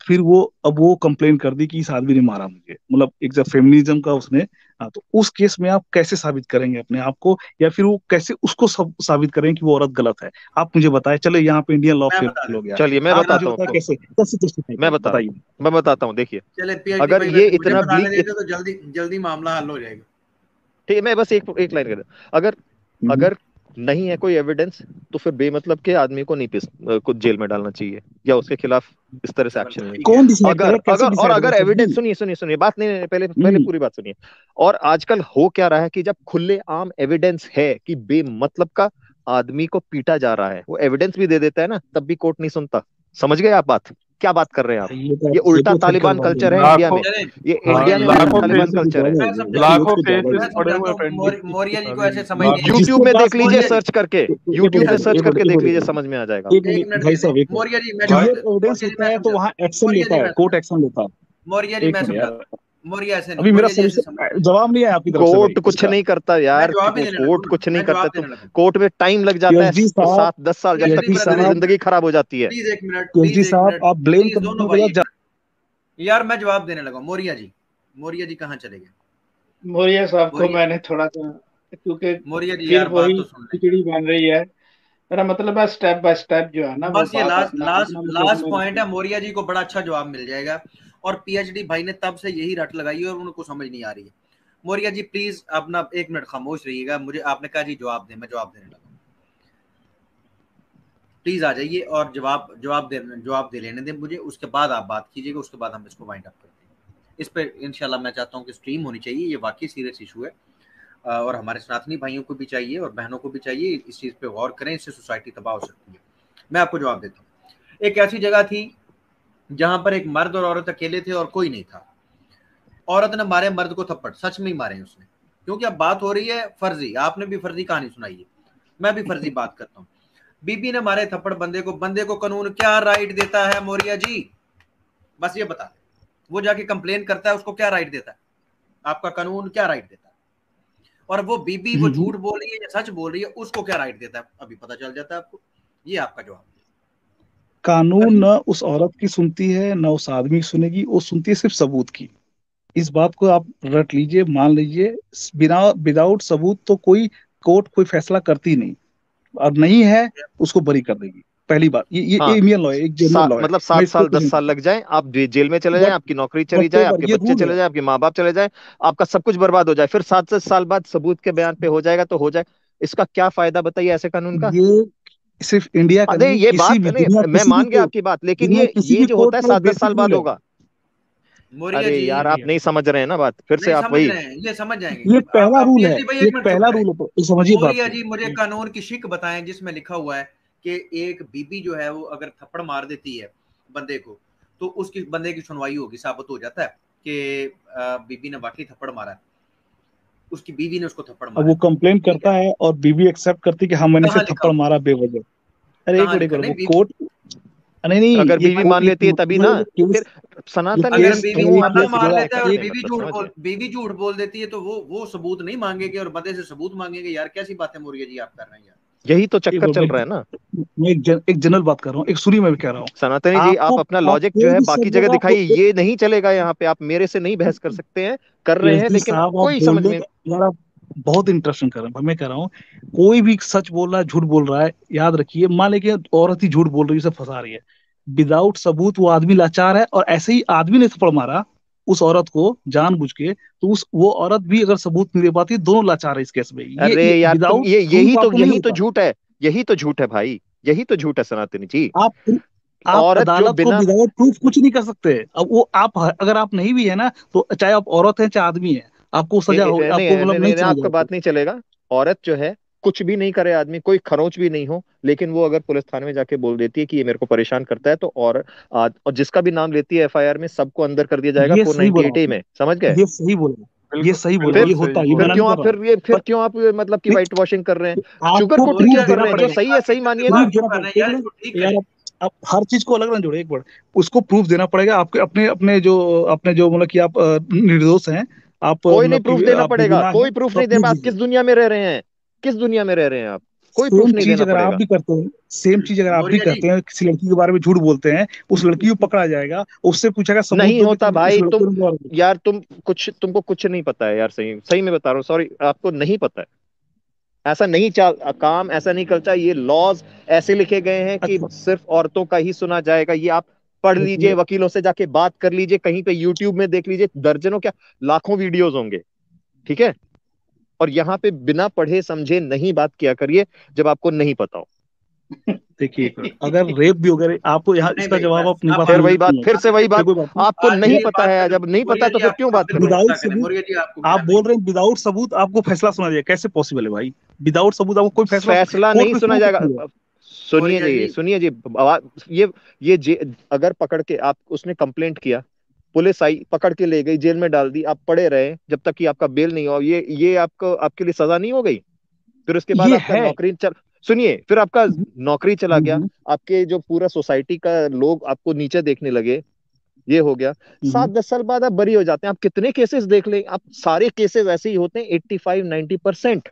फिर वो अब वो कंप्लेन कर दी कि इस आदमी ने मारा मुझे, मतलब एक जब फेमिनिज्म का उसने। हाँ, तो उस केस में आप कैसे साबित करेंगे अपने आप को, या फिर वो कैसे उसको साबित करेंगे कि वो औरत गलत है? आप मुझे बताएं, चले यहाँ पे इंडियन लॉ मैं बता फेल हो देता गया। चलिए मैं आप मुझे बताता हूँ, बताएं तो कैसे कैसे जस्टिफाई मैं करें, बताइए। बताता हूँ। देखिए, चले पीएचडी अगर भाई, ये वैसे मुझे इतना बताने ब्लीक, देते तो जल्दी जल्दी मामला हल हो जाएगा। ठीक है, मैं बस एक लाइन कर, अगर हम्म। अगर नहीं है कोई एविडेंस, तो फिर बेमतलब के आदमी को नहीं कुछ जेल में डालना चाहिए, या उसके खिलाफ इस तरह से एक्शन जबरदस्त, लेना ठीक है। कौन डिसाइड अगर करे, कैसे अगर और डिसाइड करे अगर सर एविडेंस, जी? सुनिए सुनिए सुनिए बात, नहीं पहले पहले हम्म। पूरी बात सुनिए। और आजकल हो क्या रहा है कि जब खुले आम एविडेंस है कि बेमतलब का आदमी को पीटा जा रहा है, वो एविडेंस भी दे देता है ना, तब भी कोर्ट नहीं सुनता। समझ गए आप बात? क्या बात कर रहे हैं आप? ये ये उल्टा तो फिर तालिबान गड़बड़ हो कल्चर गई। है इंडिया लाखों, में। चले ये हाँ, इंडिया में मैं उल्टा लाखों तालिबान केसेस, कल्चर है। मैं समझाता हूँ, लाखों केसेस मैं पड़े समझाता हुए हूँ पेंडिंग। मौर्या जी को ऐसे समझ नहीं जिसके यूट्यूब में पास देख लीजिए, मौर्या जी, सर्च करके, एक यूट्यूब मिनट पे एक सर्च एक मिनट करके एक देख लीजिए, मिनट समझ में आ जाएगा। एक एक मिनट मिनट भाई दे दे साहब, एक मिनट। मौर्या जी, मैं जवाब क्लियर देता हूँ। एविडेंस मौर्या जी होता मैं है तो समझाता वहां हूँ, एक्शन मौर्या लेता जी है, मैं कोर्ट समझाता एक्शन लेता है। हूँ, मौर्या जी एक मैं मिनट समझाता यार, हूँ। मौर्या ऐसे नहीं, अभी मेरा मौर्या जी सही ऐसे से समझ, जवाब नहीं आया आपकी तरफ से भाई कोर्ट कुछ इसका। नहीं करता मैं यार, जवाब भी देने लगा कोर्ट हूँ ना, कुछ नहीं मैं करता। जवाब तो देने लगा हूँ। कोर्ट में टाइम लग जाता है, केएसजी साहब, 7-10 साल, जब तक पीएचडी कि केएसजी ब्रदर, पूरी एक साहब, जिंदगी मिनट, खराब हो जाती है। प्लीज एक मिनट, केएसजी प्लीज एक साहब, मिनट, आप ब्लेम प्लीज करने दोनों के भाई बाद एक मिनट। यार मैं जवाब देने लगा हूँ। मौर्या जी, मौर्या जी कहाँ चले गए? मौर्य साहब को मौर्या, मैंने थोड़ा सा, क्योंकि मौर्या जी फिर यार बात वही तो सुन लें। खिचड़ी बन रही है। मेरा मतलब है स्टेप बाय स्टेप जो है ना, वो बस ये बात लास्ट अपना लास्ट अपना मतलब लास्ट में पॉइंट रखें। है, मौर्या जी को बड़ा अच्छा जवाब मिल जाएगा। और पीएचडी भाई ने तब से यही रट लगाई है और उनको समझ नहीं आ रही है। मौर्या जी प्लीज अपना एक मिनट खामोश रहिएगा, मुझे आपने कहा जी जवाब दें, मैं जवाब देने लगा। प्लीज आ जाइए और जवाब दे लेने दें मुझे, उसके बाद आप बात कीजिएगा, उसके बाद हम इसको वाइंड अप करते हैं। इस पर इंशाल्लाह मैं चाहता हूँ कि स्ट्रीम होनी चाहिए, ये वाकई सीरियस इशू है और हमारे सनातनी भाइयों को भी चाहिए और बहनों को भी चाहिए, इस चीज़ पे गौर करें, इससे सोसाइटी तबाह हो सकती है। मैं आपको जवाब देता हूँ। एक ऐसी जगह थी जहां पर एक मर्द और औरत अकेले थे और कोई नहीं था। औरत ने मारे मर्द को थप्पड़, सच में ही मारे उसने, क्योंकि अब बात हो रही है फर्जी, आपने भी फर्जी कहानी सुनाई है, मैं भी फर्जी बात करता हूँ। बीबी ने मारे थप्पड़ बंदे को कानून क्या राइट देता है मौर्या जी? बस ये बता, वो जाके कंप्लेन करता है, उसको क्या राइट देता है? आपका कानून क्या राइट देता है? और वो बीबी वो झूठ बोल रही है या सच बोल रही है, उसको क्या राइट देता है? अभी पता चल जाता है आपको। ये आपका जवाब। कानून न उस औरत की सुनती है न उस आदमी की सुनेगी, वो सुनती है सिर्फ सबूत की। इस बात को आप रट लीजिए, मान लीजिए। बिना विदाउट सबूत तो कोई कोर्ट कोई फैसला करती नहीं, और नहीं है उसको बरी कर देगी। पहली बात, ये हाँ, इंडियन लॉ है, एक जनरल लॉ है। मतलब मैं 7 इस पे साल कुछ 10 नहीं साल कहता, लग जाए, आप जेल में चले जाएं, बट आपकी नौकरी चली जाए, वटेवर आपके ये बच्चे रूल है। चले जाए, आपके माँ बाप चले जाए, आपका सब कुछ बर्बाद हो जाए, फिर 7 साल बाद सबूत के बयान पे हो जाएगा तो हो जाए। इसका क्या फायदा बताइए ऐसे कानून का? ये सिर्फ इंडिया का नहीं, नहीं, ये किसी बात भी नहीं, मैं मान गया आपकी बात, लेकिन दुनिया किसी ये भी जो कोर्ट होता है का 7-10 साल बेसिक बाद रूल है। होगा। मौर्या अरे जी यार, आप नहीं समझ रहे हैं ना बात, फिर से नहीं आप समझ वही। रहे हैं, ये समझ जाएंगे। ये पहला आप रूल है, पीएचडी भाई ये एक मिनट चुप पहला रहे। रूल है, तो समझिए बात मौर्या को। जी मुझे कानून की शिक बताएं जिसमें लिखा हुआ है कि एक बीबी जो है वो अगर थप्पड़ मार देती है बंदे को, तो उसकी बंदे की सुनवाई होगी, साबित हो जाता है कि बीबी ने वाकई थप्पड़ मारा है, उसकी बीवी ने उसको थप्पड़ अब मारा वो है। कंप्लेन ठीक है, करता है और बीवी एक्सेप्ट करती है कि हाँ मैंने इसे कहाँ लिखा थप्पड़ हुआ? मारा बेवजह। अरे कहाँ एक लिखा? मिनट, नहीं वो बीबी, कोर्ट, नहीं नहीं, अगर ये बीवी मान कोर्ट, लेती है तभी ना, ये केस, फिर सनातन अगर में बीवी क्यों आप बंदा ऐसी मार बातें लेता है और करते हैं, मतलब समझ गए? बीवी झूठ बोल देती है, तो वो सबूत नहीं मांगेगी और बंदे से सबूत मांगेंगे? यार कैसी बातें मौर्य जी आप कर रहे हैं यार? यही तो एक चक्कर बार चल रहा है ना। मैं एक जनरल बात कर रहा हूँ, एक सुनिए, मैं भी कह रहा हूँ। सनातनी जी, आपको आप अपना आप लॉजिक जो कोई है भी बाकी सब जगह जगह दिखाइए, ये नहीं चलेगा यहाँ पे। आप मेरे से नहीं बहस कर सकते हैं, कर रहे हैं, पीएचडी लेकिन साहब, आप कोई समझ बोलने में। का यार, आप बहुत इंटरेस्टिंग कर रहे हैं। मैं कह रहा हूँ, कोई भी सच बोल रहा है, झूठ बोल रहा है, याद रखिए, मान लीजिए औरत ही झूठ बोल रही है, उसे फंसा रही है, विदाउट सबूत वो आदमी लाचार है, और ऐसे ही आदमी ने थप्पड़ मारा उस औरत को जानबूझ के, तो उस वो औरत भी अगर सबूत नहीं दे पाती, दोनों लाचार है इस केस में। अरे ये यार, तुम विदाउट ये प्रूफ आपको नहीं यही तो होता। झूठ है, यही तो झूठ है भाई, यही तो झूठ है सनातनी जी। आप आप औरत जो अदालत को बिना, विदाउट प्रूफ कुछ नहीं कर सकते। अब वो आप अगर आप नहीं भी है ना, तो चाहे आप औरत है चाहे आदमी है, आपको सजा हो, नहीं आपको नहीं मतलब नहीं, नहीं नहीं, चलेगा आपका आपको। बात नहीं चलेगा। औरत जो है, कुछ भी नहीं करे आदमी, कोई खरोंच भी नहीं हो, लेकिन वो अगर पुलिस थाने में जाके बोल देती है कि ये मेरे को परेशान करता है, तो और जिसका भी नाम लेती है एफआईआर में, सबको अंदर कर दिया जाएगा ये सही बोला 498A आपने, में, समझ गए? ये सही बोला, ये बिल्कुल सही बोला, बिल्कुल ये फिर होता सही है, ये फिर बोला। मना नहीं क्यों कर आप रहा हूँ। फिर ये फिर पर क्यों आप मतलब कि नहीं, वाइट वॉशिंग कर रहे हैं? शुगर आपको को फिर प्रूफ क्या कर देना रहे हैं? जो पड़ेगा, सही है सही मानिए प्रूफ ना। देना कर पड़ेगा, रहे हैं एक यार, मिनट। इसको ठीक यार करें। आप हर चीज को अलग ना जोड़े, एक मिनट। उसको प्रूफ देना पड़ेगा, आपके अपने अपने जो मतलब कि आप निर्दोष हैं, आप कोई नहीं मतलब प्रूफ कि देना आप पड़ेगा, बेगुनाह हैं, कोई प्रूफ तो नहीं प्रूफ देना। आप दीजिए। किस दुनिया में रह रहे हैं? किस दुनिया में रह रहे हैं आप? कोई प्रूफ नहीं देना अगर आप पड़ेगा। भी करते हैं, सेम चीज अगर आप भी मौर्य जी करते हैं, किसी लड़की के बारे में झूठ बोलते हैं, उस लड़की को पकड़ा जाएगा, उससे पूछेगा सबूत नहीं दो कि होता तुमने इस भाई, लड़के तुम को। यार तुमको कुछ नहीं पता है यार, सही सही में बता रहा हूँ, सॉरी, आपको नहीं पता है। ऐसा नहीं काम ऐसा नहीं करता, ये लॉज ऐसे लिखे गए हैं कि अच्छा सिर्फ औरतों का ही सुना जाएगा। ये आप पढ़ लीजिए, देखिए, वकीलों से जाके बात कर लीजिए, कहीं पे यूट्यूब में देख लीजिए, दर्जनों क्या लाखों वीडियोस होंगे, ठीक है। और यहाँ पे बिना पढ़े समझे नहीं बात किया करिए जब आपको नहीं पता हो। देखिए अगर रेप भी हो गया, आपको यहाँ नहीं इसका भाई, जवाब बस अपनी अब पास फिर बात वही नहीं बात, है। फिर से वही बात, कोई बात नहीं, आपको आज नहीं ये पता बात है, करें, जब नहीं पता मौर्य तो जी फिर आपको क्यों बात कब करोगे। विदाउट गुस्सा करें? सबूत मौर्य जी आपको आप ज्ञान नहीं बोल है। रहे हैं, विदाउट सबूत आपको फैसला सुना दिया, कैसे पॉसिबल है भाई? विदाउट सबूत आपको कोई फैसला फैसला कोर्ट नहीं में सुना सुना जाएगा। सकती है? सुनिए मौर्य जी, जी सुनिए जी, अगर पकड़ के आप, उसने कंप्लेंट किया, पुलिस आई, पकड़ के ले गई, जेल में डाल दी, आप पड़े रहे जब तक कि आपका बेल नहीं हो, ये आपको, आपके लिए सजा नहीं हो गई? फिर उसके बाद ये आपका है। नौकरी सुनिए, फिर आपका नौकरी चला गया, हम्म, आपके जो पूरा सोसाइटी का लोग आपको नीचे देखने लगे, ये हो गया। हम्म। 7-10 साल बाद आप बरी हो जाते हैं। आप कितने केसेस देख लें, आप सारे केसेस ऐसे ही होते हैं, 85-90%।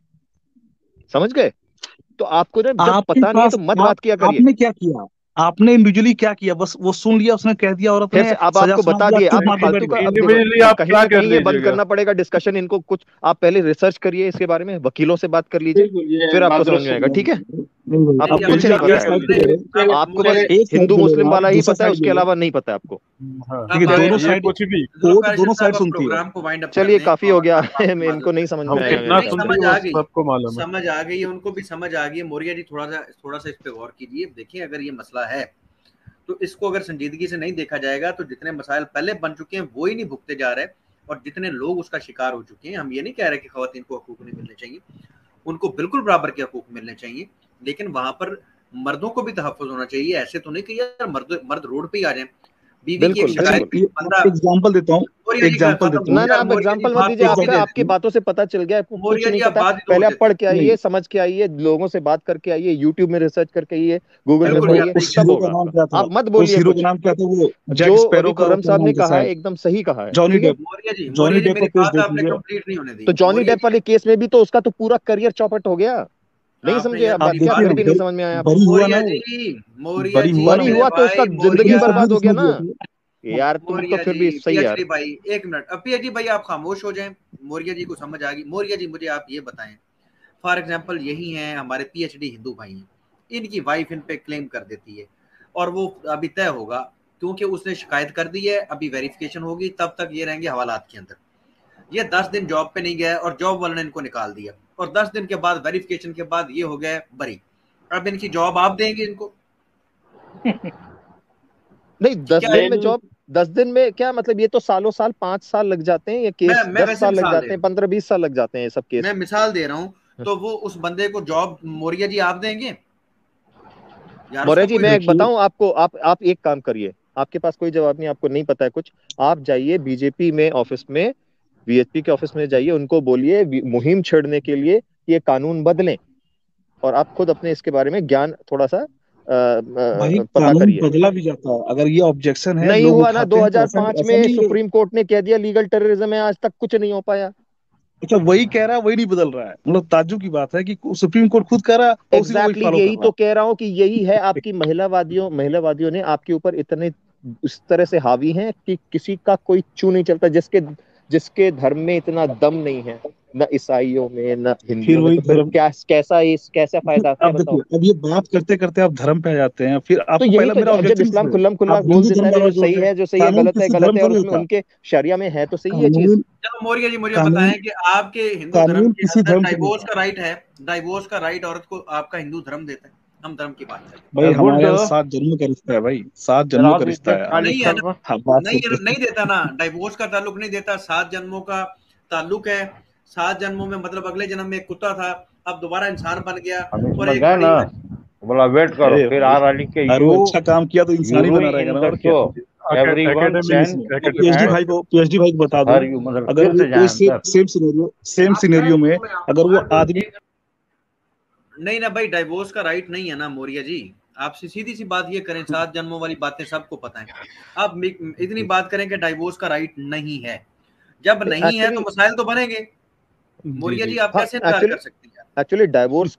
समझ गए? तो आपको ना जब आपके पता नहीं है पास तो मत आप बात किया करिए। आपने क्या किया? आपने इंडिविजुअली क्या किया? बस वो सुन लिया, उसने कह दिया, औरत फिर ने से अब सजा आपको सुना बता दिया, दिए, चुप आप मार के बैठ फालतू का, गए। अब देखो, इंडिविजुअली आप कहीं क्या ना कर कहीं ये बंद लीजिएगा? करना पड़ेगा डिस्कशन इनको। कुछ आप पहले रिसर्च करिए इसके बारे में, वकीलों से बात कर लीजिए, बिल्कुल, ये फिर आपको समझ माजरत में से आएगा, ठीक है। नहीं भाई, नहीं आपको जी, अब कुछ अभी नहीं देखिए, आप पता एक क्या है, साइड करें पे ले रहे अब आपको मुझे बस हैं, एक साइड हिंदू पे ले मुस्लिम रहे हैं आप, वाला ही दूसरा पता है, साइड उसके ले रहे अलावा नहीं पता है आपको। हाँ, अब देखिए, आप दोनों ये साइड, कुछ भी। कोर्ट जुल्फकार दोनों साहब साइड अब सुनती है। प्रोग्राम को वाइंड अप कर चलिए, दें काफी हो और गया आपसे इनको नहीं समझ हम में नहीं आएगा मेरे कितना ख्याल से। सुनते समझ हैं वो आ गई, सबको मालूम है। समझ आ गई है, उनको भी समझ आ गई है। मौर्य जी थोड़ा सा इस पे गौर कीजिए। देखिए, अगर ये मसला है तो इसको अगर संजीदगी से नहीं देखा जाएगा तो जितने मसाइल पहले बन चुके हैं वो ही नहीं भुगते जा रहे, और जितने लोग उसका शिकार हो चुके हैं। हम ये नहीं कह रहे कि खवातीन को हकूक नहीं मिलने चाहिए, उनको बिल्कुल बराबर के हकूक मिलने चाहिए, लेकिन वहां पर मर्दों को भी तहफ़्फ़ुज़ होना चाहिए। ऐसे तो नहीं कि यार मर्द रोड पे ही आ जाए। बीवी की एक बिल्कुल अच्छा, शिकायत बिल्कुल। पे ये बंदा, एग्जांपल देता हूँ, मौर्य जी का एग्जांपल देता खत्म हूँ, ना यार, आप मौर्य जी एग्जाम्पल मत बात दीजिए, तो होने आपका दे आपकी बातों से पता चल गया, आपको कुछ मौर्य जी, नहीं आप पता। बात ही तो पहले होने आप पढ़ के देते। नहीं। आइए, समझ के आइए, लोगों से बात करके आइए, यूट्यूब में रिसर्च करके आइए, गूगल में अरे बिल्कुल वो यार, पढ़िए, सही उस कह सब रहे हीरो हैं। का होगा नाम आपका। क्या था? आप मत उस बोलिए हीरो का कुछ, नाम क्या था? वो जो जैक अभी स्पैरो का खुर्रम क्या साहब नाम ने था कहा है शायद, एकदम सही कहा है, जॉनी ठीक है। Depp. Maurya Johnny ji Depp का मेरी केस बात देख आपने लीजिए। कंप्लीट नहीं होने दी। तो जॉनी मौर्य डेप जी, वाले केस में भी तो उसका तो पूरा करियर चौपट हो गया। नहीं आपने समझे यार आप आप बात, मेरी क्या देखिए फिर ना, बात, भी नहीं समझ में आया आपको? बरी हुआ ना मौर्य वो, जी, मौर्य बरी जी हुआ ना बरी वो, मेरे हुआ तो उसका भाई, जिंदगी मौर्य पुलिस ने बर्बाद सबूत हो गया इसमें ना। दिया था। यार तुम तो मौर्य फिर जी, भी सही यार। पीएचडी भाई, एक मिनट, अब पीएचडी भाई आप खामोश हो जाएं। मौर्य जी को समझ आ गई। मौर्य जी, मुझे आप ये बताएं, फॉर एग्जांपल यही हैं हमारे पीएचडी हिंदू भाई हैं, इनकी वाइफ इन पे क्लेम कर देती है, और वो अभी तय होगा क्योंकि उसने शिकायत कर दी है, अभी वेरिफिकेशन होगी, तब तक ये रहेंगे हवालात के अंदर। ये 10 दिन जॉब पे नहीं गया और जॉब वाले ने इनको निकाल दिया, और 10 दिन के बाद वेरिफिकेशन के बाद ये हो गया बरी। अब इनकी जॉब आप देंगे इनको? नहीं, 10 क्या है? दिन में नहीं, जॉब, 10 दिन में क्या मतलब? ये तो सालों साल, 5 साल लग जाते हैं ये केस, मैं 10 वैसे साल लग मिसाल दे जाते रहा हैं, हूँ, 15-20 साल लग जाते हैं ये सब मैं केस। मिसाल दे रहा हूँ। तो वो उस बंदे को जॉब मौर्य जी आप देंगे यार? उसका मौर्य जी, कोई, मैं एक देखिए, बताऊं आपको, आप एक काम करिए, आपके पास कोई जवाब नहीं, आपको नहीं पता है कुछ, आप जाइए बीजेपी में ऑफिस में, वीएचपी के ऑफिस में जाइए, उनको बोलिए मुहिम छेड़ने के लिए ये कानून बदलें, और आप खुद अपने इसके बारे में ज्ञान थोड़ा सा भाई पता कानून करिए। बदला भी जाता है, अगर ये ऑब्जेक्शन है, नहीं लोग हुआ ना, उठाते हैं, तो ऐसा 2005 ऐसा में नहीं है। सुप्रीम कोर्ट ने कह दिया लीगल टेररिज्म है, आज तक कुछ नहीं हो पाया। अच्छा, वही कह रहा है, वही नहीं बदल रहा है। मतलब ताज्जुब की बात है कि सुप्रीम कोर्ट खुद कह रहा है और उसी को वही फॉलो कर यही रहा तो है। कह रहा हूं कि यही है आपकी महिलावादियों ने आपके ऊपर इतने इस तरह से हावी हैं कि किसी का कोई चू नहीं चलता, जिसके जिसके धर्म में इतना दम नहीं है, न ईसाइयों में न फिर हिंदुओं में, वही तो फिर धर्म। कैसा फायदा, क्या अब बताओ? देखिए, अब ये बात करते करते आप धर्म पे आ जाते हैं, फिर तो आपको यही पहला तो, मेरा जब ऑब्जेक्शन इस्लाम है, खुल्लम खुल्ला आप बोल हिंदू देता धर्म है वाला जो जो सही है, है, जो सही है, कानून किसी धर्म गलत है, और थोड़ी उसमें होता है। उनके शरिया में है तो सही है चीज। कानून चलो मौर्य जी मुझे कानून बताएं कि आपके हिंदू धर्म कानून के किसी अंदर धर्म से नहीं डाइवोर्स होता। का राइट है? डाइवोर्स का राइट औरत को आपका हिंदू धर्म देता है? हम धर्म की बात करें, भाई हमारे यहाँ बुड्ढो 7 जन्मों का रिश्ता है भाई, 7 जन्मों का जनाब रिश्ता इज्जत है। खालिश नहीं है ना? कर। हाँ, बात नहीं करते नहीं देता ना, डाइवोर्स का ताल्लुक नहीं देता, 7 जन्मों का ताल्लुक है। 7 जन्मों में मतलब अगले जन्म में एक कुत्ता था, अब दोबारा इंसान बन गया, हमें और समझ एक गए बड़ी, ना। बोला वेट करो, अरे फिर भाई, आर लिख के अगर वो अच्छा काम किया तो इंसान ही यू बना रहेगा इन ना, द और क्या। शो एवरीवन सुनिए कैन सुनिए, मैं एक पीएचडी एट भाई को बता दूं, हर यू, मतलब अगर फिर वो से कोई जाए अंदर। सेम सिनेरियो में अगर वो आदमी, नहीं ना भाई, डाइवोर्स का राइट नहीं है ना मौर्य जी। आपसे सीधी सी बात ये करें, 7 जन्मों वाली बातें सबको पता है, आप इतनी बात करें कि डाइवोर्स का राइट नहीं है। जब नहीं है तो एक्चुअली, मसाइल तो बनेंगे। जी मौर्य जी। जी आप हाँ, कैसे इनकार कर सकते हैं? एक्चुअली डाइवोर्स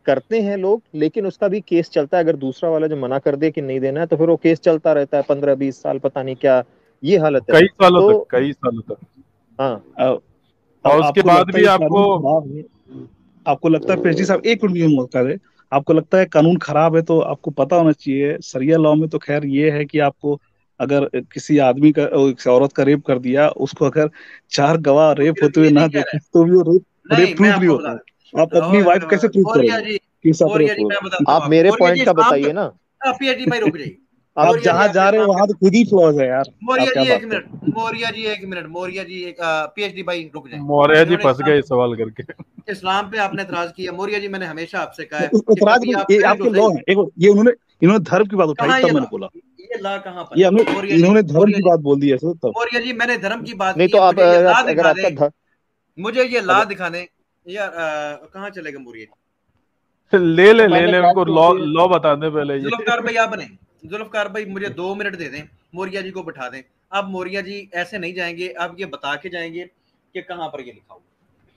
करते हैं लोग, लेकिन उसका भी केस चलता है। अगर दूसरा वाला जो मना कर दे कि नहीं देना है, तो फिर वो केस चलता रहता है 15-20 साल, पता नहीं क्या ये हालत है। कई सालों तो तक, कई सालों तक। हाँ, अब और उसके आपको बाद लगता है भी ये कानून आपको खराब है? आपको लगता है पीएचडी साहब, एक मिनट मौका दे, आपको लगता है कानून खराब है? तो आपको पता होना चाहिए सरिया लॉ में तो खैर ये है कि आपको अगर किसी आदमी का किसी औरत का रेप कर दिया, उसको अगर 4 गवाह वो रेप सिर्फ होते हुए ये ना नहीं कह रहा देखे है। तो भी वो रेप नहीं, रेप मैं प्रूफ नहीं आपको होता है। आप अपनी वाइफ कैसे प्रूव मोरिया करोगे जी, कि साथ मोरिया रेप जी हुआ? मैं बताता हूँ आप आपको। मेरे मोरिया पॉइंट जी का इस्लाम बताइए का ना। पीएचडी भाई रुक जाइए। आप मोरिया जी जहां आपने जा रहे हो इस्लाम वहां का, तो खुद ही फ्लॉज है यार। आप मोरिया क्या जी बात एक कर मिनट, मोरिया जी एक मिनट, मोरिया जी एक पीएचडी भाई रुक जाए। मौर्य जी इन्होंने फंस गए सवाल करके। इस्लाम पे आपने एतराज किया। मोरिया जी मैंने हमेशा आपसे कहा है कि इतराज कभी नहीं, आप ये पहले आपके तो लॉ सही, है। एक ये इन्होंने धर्म की बात उठाई कहाँ तब ये ला, मैंने बोला। ये ला कहाँ पर ये है? हमने मोरिया जी, इन्होंने धर्म मोरिया की जी, बात बोल दी है तब। मोरिया जी मैंने धर्म की बात नहीं की तो है, आप मुझे ये ला अगर दिखा आपका दें, मुझे ये ला दिखा दें यार। कहाँ चले गए मोरिया जी? ले तो ले ले मैंने ले, बात उनको की लॉ थी। लॉ बता दे पहले ये। जुल्फकार भाई आप बने, जुल्फकार भाई मुझे 2 मिनट दे दें, मोरिया जी को बिठा दें। अब मोरिया जी ऐसे नहीं जाएंगे, अब ये बता के जाएंगे कि कहाँ पर ये लिखा हुआ।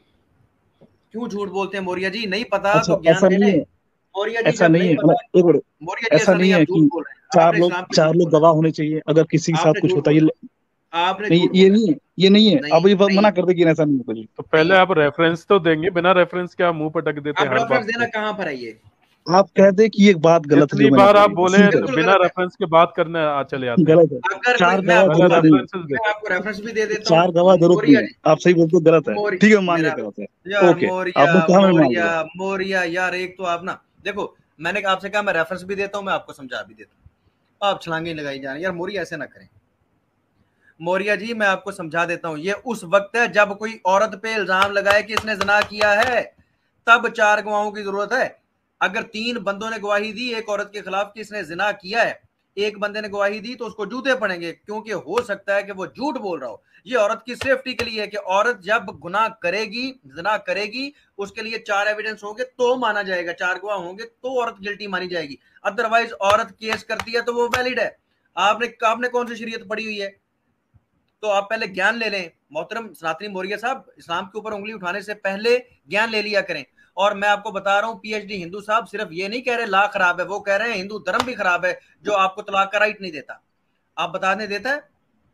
क्यों झूठ बोलते हैं मोरिया जी? नहीं पता अच्छा तो ज्ञान ऐसा ले नहीं लें। है, मोरिया जी ऐसा जब नहीं नहीं है पता, एक मिनट, मोरिया जी ऐसा ऐसा नहीं नहीं, आप है झूठ कि बोल रहे हैं, आपने इस्लाम पे झूठ चार लोग बोला, गवाह होने चाहिए अगर किसी के साथ आपने कुछ झूठ होता है। बोला, ये आपने नहीं, झूठ बोला है। ये नहीं है। नहीं अब ये बात नहीं मना कर दे कि ऐसा नहीं है कुछ भी। तो नहीं पहले है। आप रेफरेंस तो देंगे, बिना रेफरेंस के आप मुंह पटक देते आप हैं हर रेफरेंस बात देना, पे। कहाँ पर है ये? आप कह दे कि ये बात गलत है जितनी जो मैंने बार आप बोली, बोले हैं सीधे तो बिल्कुल बिना गलत है। रेफरेंस के बात करने चले आते हैं। गलत है। अगर कोई, 4 मैं गवाह आपको पहले जरूरत बता नहीं दूं, है। रेफरेंसेस मैं देते आपको रेफरेंस भी दे देता हूँ। 4 गवाह जरूरत नहीं मोरिया है। जी, आप सही बोलते हो, गलत है, मोरी ठीक है, मान मेरा लिया गलत है। यार, ओके, मोरिया आपने कहा, मैं मान मोरिया लिया। मोरिया यार, एक तो आप ना देखो, मैंने आपसे कहा मैं रेफरेंस भी देता हूँ, मैं आपको समझा भी देता हूँ, आप छलांगे लगाई जा रहे हैं यार। मोरिया ऐसे ना करें। मोरिया जी मैं आपको समझा देता हूँ, ये उस वक्त है जब कोई औरत पे इल्जाम लगाए कि इसने जना किया है, तब 4 गवाहों की जरूरत है। अगर 3 बंदों ने गवाही दी एक औरत के खिलाफ कि इसने जिना किया है, एक बंदे ने गवाही दी, तो उसको जूते पड़ेंगे, क्योंकि हो सकता है कि वो झूठ बोल रहा हो। ये औरत की सेफ्टी के लिए है कि औरत जब गुनाह करेगी, जिना करेगी, उसके लिए 4 एविडेंस होंगे तो माना जाएगा, 4 गवाह होंगे तो औरत गिल्टी मानी जाएगी। अदरवाइज औरत केस करती है तो वो वैलिड है। आपने कौन सी शरीयत पढ़ी हुई है? तो आप पहले ज्ञान ले लें। मोहतरम सनातनी मोरिया साहब, इस्लाम के ऊपर उंगली उठाने से पहले ज्ञान ले लिया करें। और मैं आपको बता रहा हूं, पीएचडी हिंदू साहब सिर्फ ये नहीं कह रहे ला खराब है, वो कह रहे हैं हिंदू धर्म भी खराब है जो आपको तलाक का राइट नहीं देता। आप बताने देता है?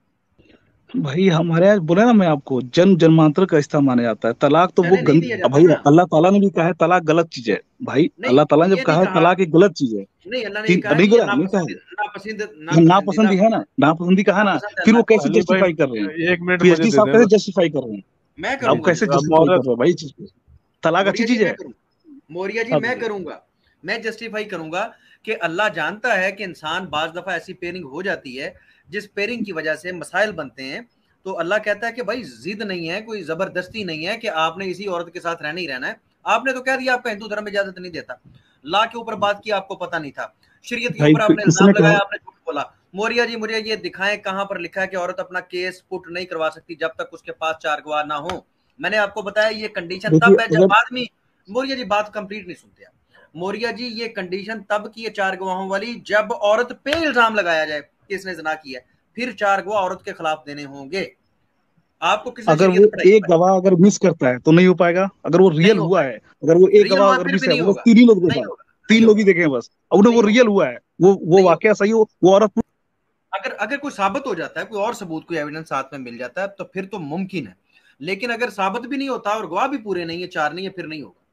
भाई हमारे यहाँ बोले ना, मैं आपको जन्म जन्मांतर का रिश्ता माना जाता है। तलाक तो वो पहले नहीं दिया जाता भाई ना। अल्लाह ताला ने भी कहा है तलाक गलत चीज है। भाई नहीं, अल्लाह ताला ने जब ये नहीं कहा है कहा। तलाक एक गलत चीज है, नहीं, अल्लाह ने ये कहा नहीं कि ये कहा, नहीं कहा है। नापसंदीदा नापसंदी है ना, नापसंदी कहा ना, नापसंद है फिर अल्लाह वो के कैसे अली भाई जस्टिफाई कर रहे हैं? 1 मिनट मुझे पीएचडी दे साहब दें कैसे बस। जस्टिफाई कर रहे हैं? मैं आप करूंगा कैसे जी। जस्टिफाई कर रहे हो भाई चीज को? तलाक अच्छी मोरिया जी चीज मैं है। करूं, मोरिया जी आप मैं करूंगा, मैं जस्टिफाई करूंगा कि अल्लाह जानता है कि इंसान बाज दफा ऐसी पेयरिंग हो जाती है जिस पेयरिंग की वजह से मसाइल बनते हैं। तो अल्लाह कहता है कि भाई जिद नहीं है, कोई जबरदस्ती नहीं है कि आपने इसी औरत के साथ रहना ही रहना है। आपने तो कह दिया आपका हिंदू धर्म इजाजत नहीं देता, ला के ऊपर बात की, आपको पता नहीं था, शरीयत के भाई ऊपर आपने किसने इल्जाम कहा? लगाया, आपने झूठ बोला। मोरिया जी मुझे ये दिखाएं कहां पर लिखा है कि औरत अपना केस पुट नहीं करवा सकती जब तक उसके पास 4 गवाह ना हो। मैंने आपको बताया ये कंडीशन देखिए तब है जब अगर आदमी, मोरिया जी बात कंप्लीट नहीं सुनते आप। मोरिया जी ये कंडीशन तब की है 4 गवाहों वाली, जब औरत पे इल्जाम लगाया जाए कि इसने जना किया, फिर 4 गवाह औरत के खिलाफ देने होंगे। आपको किसने अगर शरीयत वो पढ़ाई एक है? गवाह अगर मिस करता है तो नहीं हो पाएगा। अगर वो नहीं रियल हुआ होगा, है, अगर वो एक रियल गवाह हुआ अगर फिर मिस भी है, नहीं वो बस होगा, 3 ही लोग नहीं देखा, होगा, नहीं 3 लोग ही होगा, देखे हैं बस, अब नहीं वो होगा, रियल हुआ है, वो नहीं वाकया होगा। सही हो, वो औरत। अगर अगर कोई साबित हो जाता है, कोई और सबूत, कोई एविडेंस साथ में मिल जाता है, तो फिर तो मुमकिन है। लेकिन अगर साबित भी नहीं होता और गवाह भी पूरे नहीं है, 4 नहीं है, फिर नहीं होगा।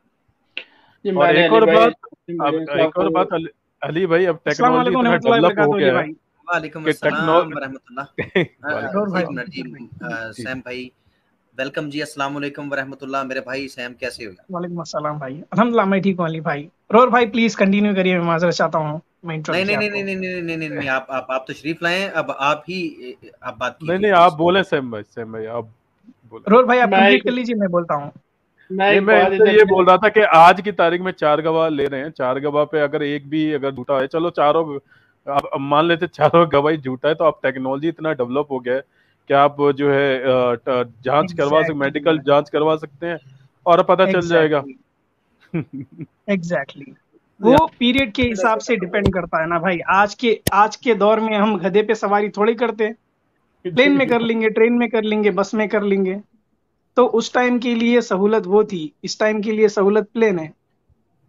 जी और मैंने एक अली और भाई बात, अब मोरिया साहब एक और बात, को अली भाई, अब अस्सलाम टेक्नोलॉजी वालेकुम इतना रहमतुल्लाहि डेवलप हो वबरकातुहू जी गया है भाई। वालेकुम कि अस्सलाम वरहमतुल्लाह। और भाई एक मिनट जी, जी सैम भाई वेलकम जी, अस्सलाम वालेकुम वरहमतुल्लाह। मेरे भाई सैम कैसे हो? वालेकुम अस्सलाम भाई, अल्हम्दुलिल्लाह मैं ठीक हूँ अली भाई। और भाई प्लीज कंटिन्यू करिए, मैं माजरत चाहता हूँ, मैं नहीं इंटरप्ट नहीं किया नहीं आपको। नहीं नहीं नहीं नहीं नहीं, आप तशरीफ लाएं। अब आप ही आप बात नहीं कीजिए नहीं, आप प्लीज। बोले सैम भाई आप बोले। रोर भाई आप मैं कंप्लीट एक कर लीजिए, मैं बोलता हूँ। मैं नहीं, एक मैं बात इनसे इधर ये से बोल रहा था कि आज की तारीख में 4 गवाह ले रहे हैं, 4 गवाह पे अगर एक भी अगर झूठा है, चलो चारों आप मान लेते चारों गवाही झूठा है, तो अब टेक्नोलॉजी इतना डेवलप हो गया है कि आप जो है जांच करवा सकते, मेडिकल एग्जैक्टली जांच करवा सकते हैं और पता चल जाएगा। एग्जैक्टली एग्जैक्टली वो पीरियड के हिसाब से डिपेंड करता है ना भाई। आज के दौर में हम गधे पे सवारी थोड़ी करते, प्लेन में कर लेंगे, ट्रेन में कर लेंगे, बस में कर लेंगे। तो उस टाइम के लिए सहूलत वो थी, इस टाइम के लिए सहूलत प्लेन है।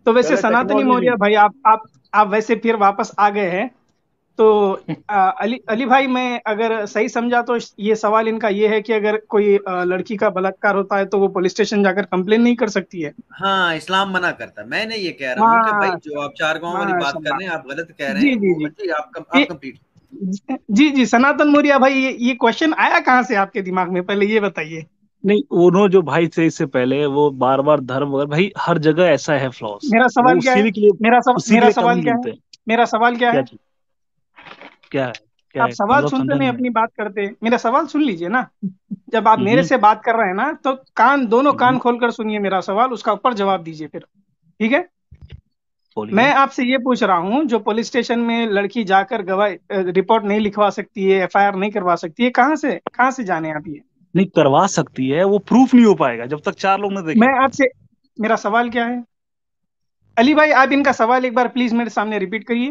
तो वैसे पहले सनातनी टेक्नोलॉजी मौर्य नहीं। भाई आप वैसे फिर वापस आ गए हैं। तो अली भाई, मैं अगर सही समझा तो ये सवाल इनका ये है कि अगर कोई लड़की का बलात्कार होता है तो वो पुलिस स्टेशन जाकर कंप्लेन नहीं कर सकती है। हाँ, इस्लाम मना करता है। मैंने ये कह रहा हूँ कि भाई जो आप चार गांव वाली बात कर माशाल्लाह। रहे हैं, आप गलत कह रहे जी हैं। जी वो जी जी आप ये कंप्लीट। जी जी सनातन मौर्य भाई, ये क्वेश्चन आया कहाँ से आपके दिमाग में, पहले ये बताइए। नहीं, उन्होंने जो भाई थे इससे पहले वो बार बार धर्म वगैरह, भाई हर जगह ऐसा है फ्लॉस। मेरा वो सवाल क्या है, उसी के मेरा लिए सवाल कदम क्या है, गिनते हैं। मेरा सवाल क्या क्या है। चीज? क्या है? क्या आप है सवाल मतलब सुनते समझा नहीं, नहीं मैं। अपनी बात करते। मेरा सवाल सुन लीजिए ना। जब आप मेरे हम्म से बात कर रहे हैं ना, तो दोनों हम्म, कान खोलकर सुनिए मेरा सवाल, उसका ऊपर जवाब दीजिए फिर, ठीक है। बोलिए। मैं आपसे ये पूछ रहा हूँ, जो पुलिस स्टेशन में लड़की जाकर गवाही रिपोर्ट नहीं लिखवा सकती है, एफआईआर नहीं करवा सकती है, कहाँ से जाने आप ये। नहीं करवा सकती है, वो प्रूफ नहीं हो पाएगा जब तक चार लोग न मैं देखें। आपसे, मेरा सवाल क्या है अली भाई, आप इनका सवाल एक बार प्लीज मेरे सामने रिपीट करिए।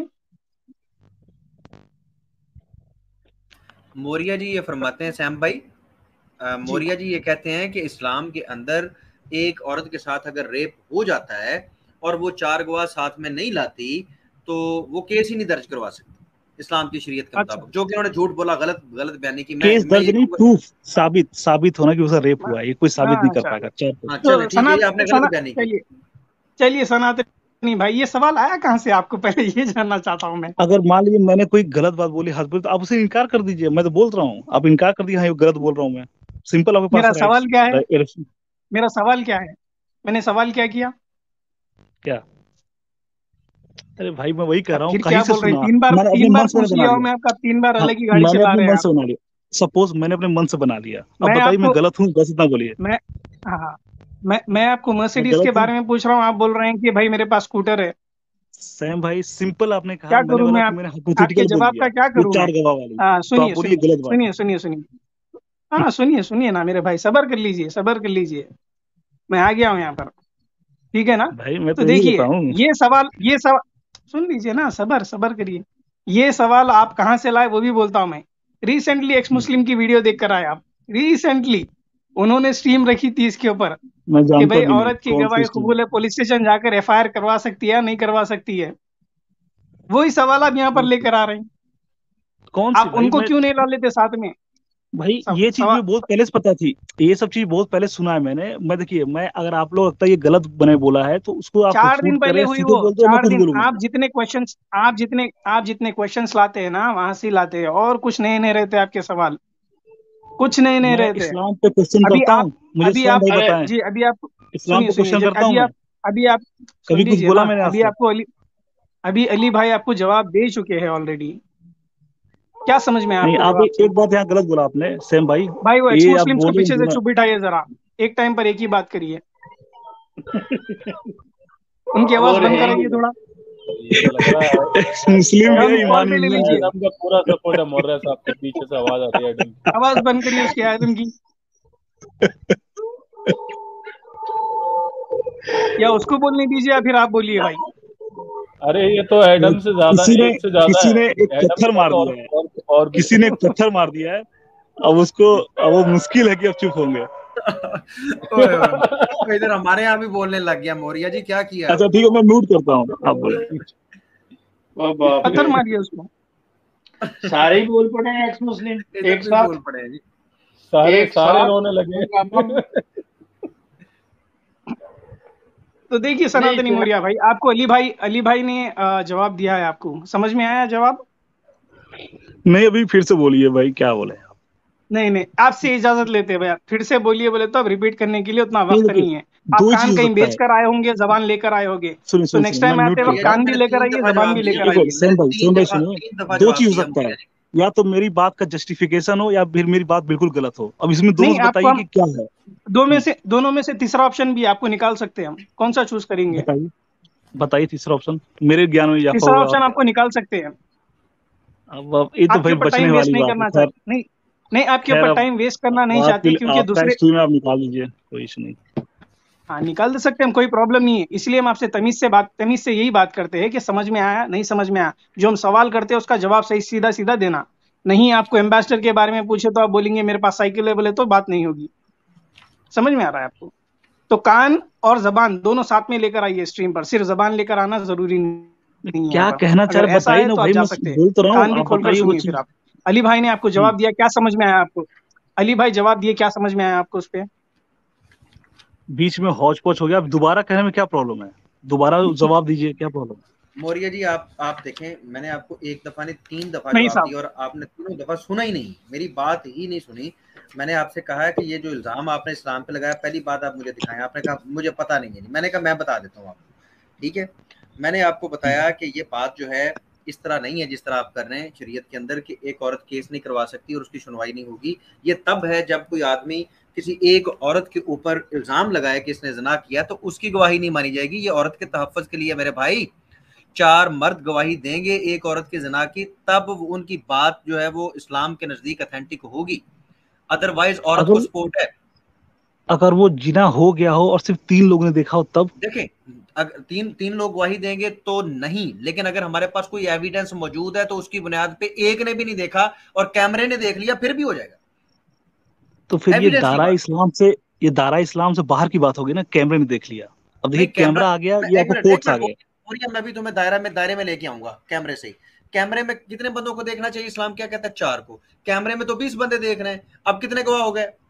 मौर्य जी ये फरमाते हैं, सैम भाई, जी मौर्य जी ये कहते हैं कि इस्लाम के अंदर एक औरत के साथ अगर रेप हो जाता है और वो चार गवाह साथ में नहीं लाती, तो वो केस ही नहीं दर्ज करवा सकती इस्लाम की शरीयत के अच्छा मुताबिक। जो कि उन्होंने झूठ बोला, गलत बयानी की। केस मैं दर्ज ये नहीं, कहूंगा। प्रूफ साबित होना कि उसका रेप हुआ है, ये कोई साबित नहीं कर अच्छा। पाएगा चार हाँ तो चले ठीक है, ये आपने गलत बयानी की। चलिए चलिए सनातनी भाई, ये सवाल आया कहाँ से आपको, पहले ये जानना चाहता हूँ मैं। अगर मान लीजिए मैंने कोई गलत बात बोली हस्बैंड, तो आप उसे इनकार कर दीजिए। मैं तो बोल रहा हूँ, आप इनकार कर दीजिए, हाँ ये गलत बोल रहा हूँ मैं। सिंपल, आपके पास मेरा सवाल क्या है, राइट्स। मेरा सवाल क्या है, मैंने सवाल क्या किया। क्या? अरे भाई मैं वही कह अब रहा हूँ, फिर कहीं क्या से बोल रहे हैं, सुना। मैंने अपने तीन मन बार से मैंने पूछ बना लिया हूँ लिया। मैं आपका, अब 3 बार हाँ, अलग ही गाड़ी मैंने चला अपने रहे मन हैं आप। से बना लिया। सपोज मैंने अपने मन से बना लिया, अब मैं बताइए मैं आपको गलत हूँ, बस इतना बोलिए। मैं हाँ, मैं आपको मैं मर्सिडीज के गलत हूँ? बारे में पूछ रहा हूँ, आप बोल रहे हैं कि भाई मेरे पास स्कूटर है। सैम भाई सिंपल, आपने कहा, क्या मैंने करूं बोला मैं, कि आप मैंने आपके हाइपोथेटिकल बोल जवाब दिया का क्या वो करूं मैं। चार गवाह वाली। तो आप सुनिए बोलिए सुनिए गलत बात है। सुनिए सुनिए सुनिए। हाँ सुनिए सुनिए ना मेरे भाई, सबर कर लीजिए, सबर कर लीजिए। मैं आ गया हूँ यहाँ पर, ठीक है ना। भाई मैं तो तो यही देखिए, बताऊँ। ये सवाल सुन लीजिए ना, सबर सबर करिए। ये सवाल आप कहाँ से लाए वो भी बोलता हूँ मैं। रिसेंटली एक्स मुस्लिम की वीडियो देख कर आए आप, रिसेंटली उन्होंने स्ट्रीम रखी थी इसके ऊपर मैं कि जानता भाई भी नहीं औरत की कौन सी गवाही स्ट्रीम। कबूल है, पुलिस स्टेशन जाकर एफआईआर करवा सकती है या नहीं करवा सकती है। वही सवाल आप यहाँ पर लेकर आ रहे हैं। कौन सी आप भाई? उनको मैं क्यों नहीं ला लेते साथ में। भाई सब ये चीज सवाल मुझे बहुत पहले से पता थी। ये सब चीज बहुत पहले सुना है मैंने। मैं देखिए, मैं अगर आप लोग लगता है ये गलत बने बोला है तो उसको आप 4 दिन रिफ्यूट पहले करें, हुई सीधे वो, बोल दो, मैं 4 खुद दिन। बोलूंगा। आप जितने क्वेश्चंस लाते हैं ना, वहां से लाते हैं, और कुछ नए नहीं रहते आपके सवाल, कुछ नए नहीं मैं रहते। इस्लाम पे क्वेश्चन अभी करता आप हूँ, मुझे अभी सैम आप भाई अरे बताएं। जी अभी आप इस्लाम पे सुनिए, क्वेश्चन जब करता हूँ मैं। अभी आप सुन कभी कुछ लीजिए बोला ना। मैंने आज अभी तक? आपको अभी अली भाई आपको जवाब दे चुके हैं ऑलरेडी। क्या समझ में आया नहीं, आपको आप जवाब से। एक बात यहाँ गलत बोला आपने सैम भाई। भाई वो एक्स ये आप मुस्लिम्स को बोल रहे पीछे से हैं चुप बिठाइए जरा, एक टाइम पर एक ही बात करिए। उनकी हो आवाज बंद रहेंगे कराइए लोग। थोड़ा। ये तो लग रहा है मुस्लिम भी है, हम कॉल ईमान पे ले इंडियन भी है। लीजिए, एडम का पूरा सपोर्ट है। मौर्य साहब के पीछे से आवाज आ रही है एडम की। आवाज बंद करिए उसकी, आयतन की, या उसको बोलने दीजिए या फिर आप बोलिए भाई। अरे ये तो एडम से ज्यादा, एक से ज्यादा किसी है। ने एक एडम पत्थर के मार बाद दिया है। और भी किसी ने एक पत्थर मार दिया है। अब वो मुश्किल है कि अब चुप होंगे। ओए ओए, तो इधर हमारे यहाँ भी बोलने लग गया। मौर्य जी क्या किया अच्छा ठीक है, मैं म्यूट करता हूँ, आप बोले। ओ बाप पत्थर रे, मारिए उसको। सारे ही बोल पड़े हैं एक्स मुस्लिम इधर एक भी साथ, बोल पड़े हैं जी। सारे एक सारे साथ रोने लगे। हंगामा। तो देखिए नहीं सनातनी तो मौर्य भाई, आपको अली भाई ने जवाब दिया है, आपको समझ में आया जवाब। नहीं, अभी फिर से बोलिए भाई, क्या बोले आप? नहीं नहीं, आपसे इजाजत लेते हैं भैया, फिर से बोलिए बोले तो अब रिपीट करने के लिए उतना नहीं वक्त देखिए, नहीं है। आप दो ही चीज कान हो कहीं सकता बेच है। कर आए होंगे, जबान लेकर आए होंगे, सुनिए तो सुनिए नेक्स्ट सुनिए, मैं टाइम म्यूट आते वक्त मौर्य करता जी हूँ। कान भी मैंने लेकर 3 आइए, दफा जबान भी जवाब दिया लेकर देखो आइए। भाई, सैम मैंने भाई, तीन दफा सुनिए। 3 दफा दो जवाब चीज हो दिया सकता है, मौर्य जी। या तो मेरी बात का जस्टिफिकेशन हो या फिर मेरी बात बिल्कुल गलत हो। अब इसमें दोनों नहीं, से आपको बताइए हम कि क्या है। दोनों में से तीसरा ऑप्शन भी आपको निकाल सकते हैं, हम कौन सा चूज करेंगे। बताइए, बताइए तीसरा ऑप्शन, मेरे ज्ञान में इजाफा तीसरा होगा और ऑप्शन क्या। आपको निकाल सकते हैं। अब ये तो आपके भाई ऊपर बचने टाइम वेस्ट वाली नहीं बात है, करना खैर। चाहते, नहीं नहीं, आपके खैर ऊपर अब टाइम वेस्ट करना नहीं चाहती, आपके क्योंकि आपका दूसरे। स्टूल में आप निकाल लीजिए, कोई इशू नहीं। हाँ निकाल दे सकते हैं, कोई प्रॉब्लम नहीं है। इसलिए हम आपसे तमीज से यही बात करते हैं कि समझ में आया नहीं समझ में आया, जो हम सवाल करते हैं उसका जवाब सही सीधा सीधा देना। नहीं आपको एम्बेसडर के बारे में पूछे तो आप बोलेंगे मेरे पास साइकिल है, बोले तो बात नहीं होगी। समझ में आ रहा है आपको। तो कान और जबान दोनों साथ में लेकर आइए स्ट्रीम पर, सिर्फ जबान लेकर आना जरूरी नहीं है क्या यहाँ पर। कहना चाह अगर रहे ऐसा बताइए है ना तो भाई, आप जा मैं सकते हैं, बोल तो रहा कान हूँ, भी आप खोलकर बताइए वो सुनिए। चीज। फिर आप अली भाई ने आपको जवाब दिया, क्या समझ में आया आपको? अली भाई जवाब दिए, क्या समझ में आया आपको उस पे? बीच में हौच पौच हो गया, अब दोबारा कहने में क्या प्रॉब्लम है? दोबारा जवाब दीजिए, क्या प्रॉब्लम है? मौर्य जी आप देखें, मैंने आपको एक दफा नहीं 3 दफा नहीं जवाब साहब, दिया और आपने तीनों दफा सुना ही नहीं, मेरी बात ही नहीं सुनी। मैंने आपसे कहा कि ये जो इल्जाम आपने इस्लाम पे लगाया, पहली बात आप मुझे दिखाएं। आपने कहा मुझे पता नहीं है। मैंने कहा मैं बता देता हूँ आपको, ठीक है। मैंने आपको बताया कि ये बात जो है इस तरह नहीं है जिस तरह आप कर रहे हैं शरीयत के अंदर, कि एक औरत केस नहीं करवा सकती और उसकी सुनवाई नहीं होगी। ये तब है जब कोई आदमी किसी एक औरत के ऊपर इल्जाम लगाए कि इसने ज़िना किया, तो उसकी गवाही नहीं मानी जाएगी। ये औरत के तहफ़्फ़ुज़ के लिए मेरे भाई, 4 मर्द गवाही देंगे एक औरत की ज़िना की, तब उनकी बात जो है वो इस्लाम के नज़दीक ऑथेंटिक होगी, अदरवाइज औरत को अगर सपोर्ट है। अगर वो जिना हो गया हो और सिर्फ 3 लोगों ने देखा हो तब? देखें, अगर तीन लोग गवाही देंगे तो नहीं, लेकिन अगर हमारे पास कोई एविडेंस मौजूद है तो उसकी बुनियाद पे एक ने भी नहीं देखा और कैमरे ने देख लिया, फिर भी हो जाएगा। तो फिर एविडेंस की बात ये दायरा इस्लाम से बाहर की बात होगी ना, कैमरे ने देख लिया। अब देखिए नहीं। कैमरा, कैमरा आ गया, ये आपको एक कोर्ट्स आ मिनट गए। और मैं भी तुम्हें दायरे में लेके आऊंगा कैमरे से। कैमरे में कितने बंदों को देखना चाहिए? इस्लाम क्या कहता है? 4 को। कैमरे में तो 20 बंदे देख रहे हैं, अब कितने गवाह हो गए?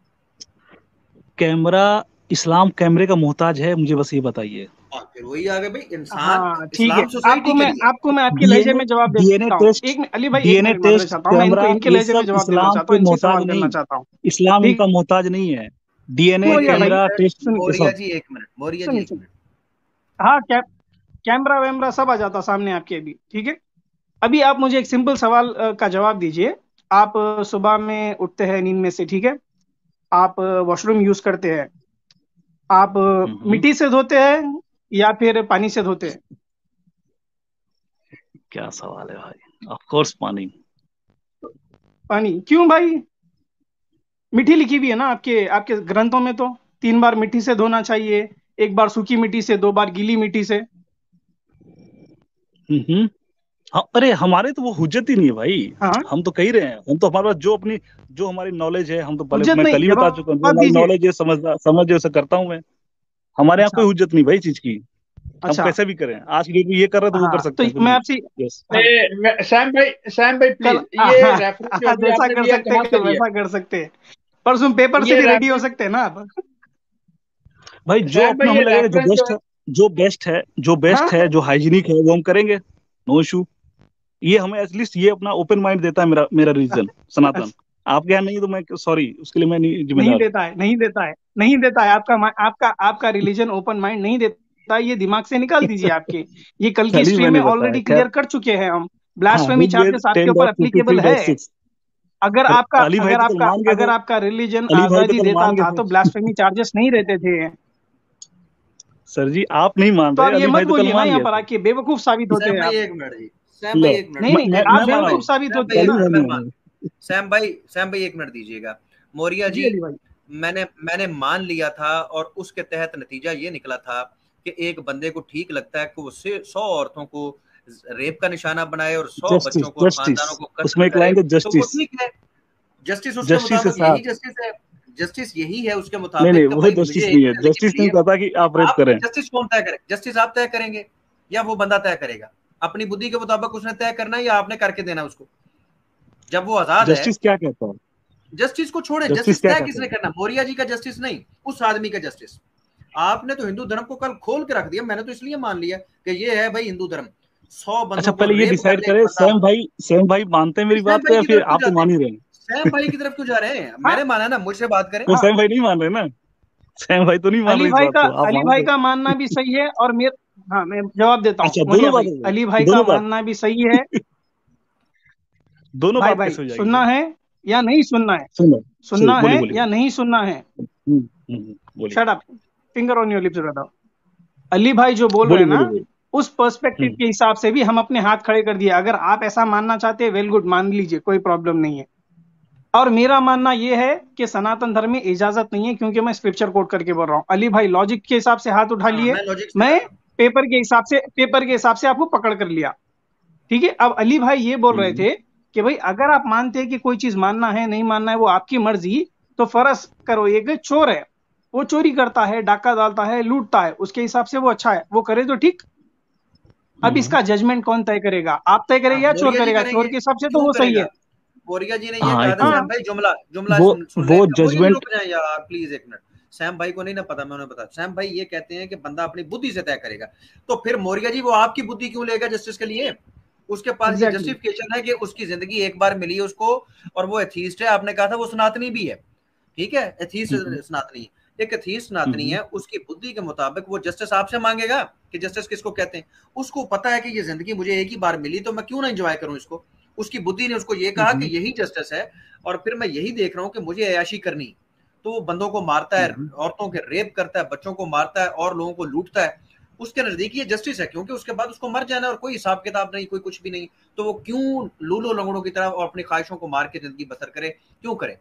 कैमरा, इस्लाम कैमरे का मोहताज है, मुझे बस ये बताइए। फिर वही आ गए भाई, इंसान हाँ ठीक है। इस्लाम सोसाइटी के लिए। आपको मैं आपके लहजे डीएनए में जवाब डीएनए देता हूँ। टेस्ट, एक मिनट अली भाई, एक डीएनए मिनट माजूद टेस्ट, चाहता हूँ, मैं कैमरा, इनके ये लहजे में सब जवाब देना इस्लाम चाहता हूँ, के इनसे मोहताज सवाल करना नहीं। चाहता हूँ। इस्लाम ठीक, इनका मोहताज नहीं है। डीएनए, मौर्या भाई कैमरा टेस्ट, ये मौर्या सब। जी एक मिनट, मौर्या जी सुनिए एक सुनिए, मिनट। हाँ कैमरा वैमरा सब आ जाता सामने आपके अभी, ठीक है। अभी आप मुझे एक सिंपल सवाल का जवाब दीजिए। आप सुबह में उठते हैं नींद में से, ठीक है, आप वॉशरूम यूज करते हैं, आप हम्म, मिट्टी से धोते हैं या फिर पानी से धोते हैं? क्या सवाल है भाई? ऑफ कोर्स पानी। पानी। क्यों भाई? मिट्टी लिखी हुई है ना आपके आपके ग्रंथों में, तो 3 बार मिट्टी से धोना चाहिए, 1 बार सूखी मिट्टी से, 2 बार गीली मिट्टी से। हम्म। हाँ, अरे हमारे तो वो हुज्जत ही नहीं है भाई। हाँ, हम तो कह रहे हैं, हम तो हमारे पास जो हमारी नॉलेज है, हम तो पहले हुज्जत मैं नहीं, कल ही बता चुका हूँ, जो जवाब हमारी दीजिए। नॉलेज है, समझ उसे करता हूँ मैं। हमारे यहाँ अच्छा कोई हुज्जत नहीं भाई चीज की। हम अच्छा। कैसे भी करें, आज की डेट में ये कर रहे हैं तो वो कर हाँ तो सकते हैं फिर मैं भी। आपसे, यस। हाँ, सैम भाई कल प्लीज, ये रेफरेंस जो अभी जैसा आपने कर लिया सकते कहाँ हैं से लिया? वैसा कर सकते हैं, परसों पेपर से ये भी रेडी हो रेफरेंस, सकते हैं ना आप। भाई जो सैम अपना भाई, हमें ये लगेगा जो रेफरेंस जो बेस्ट है, है, जो हाइजीनिक है, वो हम करेंगे। No issue. ये हमें एटलीस्ट ये अपना ओपन माइंड देता है, मेरा मेरा रीजन सनातन। आपके यहाँ नहीं तो मैं सॉरी, उसके लिए मैं नहीं नहीं जिम्मेदार। देता है, नहीं देता है, नहीं देता है। आपका रिलीजन ओपन माइंड नहीं देता है, ये दिमाग से निकाल दीजिए आपके। ये कल की कल ही स्ट्रीम में मैंने बताया, ऑलरेडी खैर। क्लियर कर चुके हैं हम। हाँ, ब्लास्फेमी ऋग्वेद चार्जेस आपके ऊपर एप्लीकेबल है। 10.53.6। अली भाई तो कल मान गए अगर थे। आपका रिलीजन अली भाई तो आजादी कल देता मान गए था थे। तो ब्लास्फेमी चार्जेस नहीं रहते थे। सर जी, आप नहीं मान तो रहे, आप ये अली मत भाई तो कल बोलिए ना मान यहाँ गए पर थे। आके, बेवकूफ साबित होते सैम हैं भाई आप। एक मिनट जी, सैम भाई लो, एक मिनट, नहीं नहीं, आप मैं मान बेवकूफ रहा साबित सैम होते भाई हैं अली एक ना। मिनट, भाई मैं नहीं मान मान, रहे। सैम भाई एक मिनट दीजिएगा। मौर्या जी जी, अली भाई। मैंने मान लिया था और उसके तहत नतीजा ये निकला था कि एक बंदे को ठीक लगता है कि वो 100 औरतों को रेप का निशाना बनाए और 100 जस्टिस, बच्चों को और जस्टिस, खानदानों को कत्ल उसमें एक करे, लाइन है, तो वो जस्टिस। ठीक है। जस्टिस उसके जस्टिस के मुताबिक यही साथ। जस्टिस है। जस्टिस यही है उसके नहीं नहीं, मुताबिक कि वो भाई मुझे जस्टिस एक नहीं है। जिंदगी जस्टिस मिली नहीं है। कहता कि आप रेप आप करें। जस्टिस कौन तय करे? जस्टिस आप तय करेंगे या वो बंदा तय करेगा? अपनी बुद्धि के मुताबिक उसने तय करना है या आपने करके देना उसको? जब वो आजाद है, जस्टिस क्या कहता है? जस्टिस को छोड़े, जस्टिस जस्टिस क्या तय कहता किसने है? करना? मौर्या जी का जस्टिस नहीं, उस आदमी का जस्टिस। आपने तो हिंदू धर्म को कल खोल के रख दिया। मैंने तो इसलिए मान लिया कि ये है भाई हिंदू धर्म। 100 अच्छा, बंदों को पहले ये रेप कर डिसाइड ले एक करे, बंदा। सैम भाई मानते हैं मेरी सैम बात को भाई या की फिर तरफ क्यों आप तो जाते मान हैं? ही रहे हैं? सैम भाई की तरफ क्यों जा रहे हैं? हाँ मैंने माना ना, मुझसे बात करें। तो हाँ, सैम भाई नहीं मान रहे ना? सैम भाई तो नहीं मान रहे इस बात को, आप अली मान भाई रहे? का मानना भी सही है और मेरे, हाँ मैं जवाब देता हूँ अच्छा, मौर्या दोनों बात भाई, हो गई। अली भाई का दोनों बात। मानना भी सही है। दोनों भाई बात भाई कैसे हो जाएगी सुनना फिर? है या नहीं सुनना है? सुनो, सुनो, सुनना बोलिए है बोलिए या बोलिए। नहीं सुनना है? बोलिए shut up, finger on your lips brother. Ali भाई जो बोल रहे बोलिए हैं बोलिए ना, बोलिए। उस पर्सपेक्टिव के हिसाब से भी हम अपने हाथ खड़े कर दिए। अगर आप ऐसा मानना चाहते हैं, वेल गुड, मान लीजिए, कोई प्रॉब्लम नहीं है। और मेरा मानना यह है कि सनातन धर्म में इजाजत नहीं है, क्योंकि मैं स्क्रिप्चर कोट करके बोल रहा हूँ। अली भाई लॉजिक के हिसाब से हाथ उठा हाँ, लिए, मैं लॉजिक से कर मैं रहा हूँ। पेपर के हिसाब से आपको पकड़ कर लिया, ठीक है। अब अली भाई ये बोल रहे हम्म, थे कि भाई अगर आप मानते हैं कि कोई चीज मानना है नहीं मानना है वो आपकी मर्जी, तो फर्ज करो एक चोर है, वो चोरी करता है, डाका डालता है, लूटता है, उसके हिसाब से वो अच्छा है, वो करे तो ठीक। अब इसका जजमेंट कौन तय करेगा? आप तय करेगा या चोर मौर्य जी करेगा? करेंगे, चोर के हिसाब से तो क्यों वो सही करेगा? है। मौर्य जी ने ये हाँ कहा था, तो सैम भाई जुमला जुमला वो सुन ले। वो मौर्य जी जजमेंट रुक जाए यार प्लीज एक मिनट, सैम भाई को नहीं ना पता, मैं उन्हें बता। सैम भाई ये कहते हैं कि बंदा अपनी बुद्धि से तय करेगा, तो फिर मौर्य जी वो आपकी बुद्धि क्यों लेगा जस्टिस के लिए? उसके पास ये एग्जैक्टली जस्टिफिकेशन है कि उसकी जिंदगी एक बार मिली है उसको, और वो एथीस्ट है। आपने कहा था वो सनातनी भी है, ठीक है, एथीस्ट सनातनी, एक एथीस्ट सनातनी है, उसकी बुद्धि के मुताबिक वो जस्टिस आपसे मांगेगा कि जस्टिस किसको कहते हैं। उसको पता है कि ये जिंदगी मुझे एक ही बार मिली, तो मैं क्यों ना एंजॉय करूं इसको। उसकी बुद्धि ने उसको ये कहा कि यही जस्टिस है, और फिर मैं यही देख रहा हूं कि मुझे अयाशी करनी, तो वो बंदों को मारता है, औरतों के रेप करता है, बच्चों को मारता है और लोगों को लूटता है। उसके नजदीक ये जस्टिस है, क्योंकि उसके बाद उसको मर जाना और कोई हिसाब किताब नहीं, कोई कुछ भी नहीं। तो वो क्यों लूलो लंगड़ों की तरह और अपनी ख्वाहिशों को मार के जिंदगी बसर करे, क्यों करे?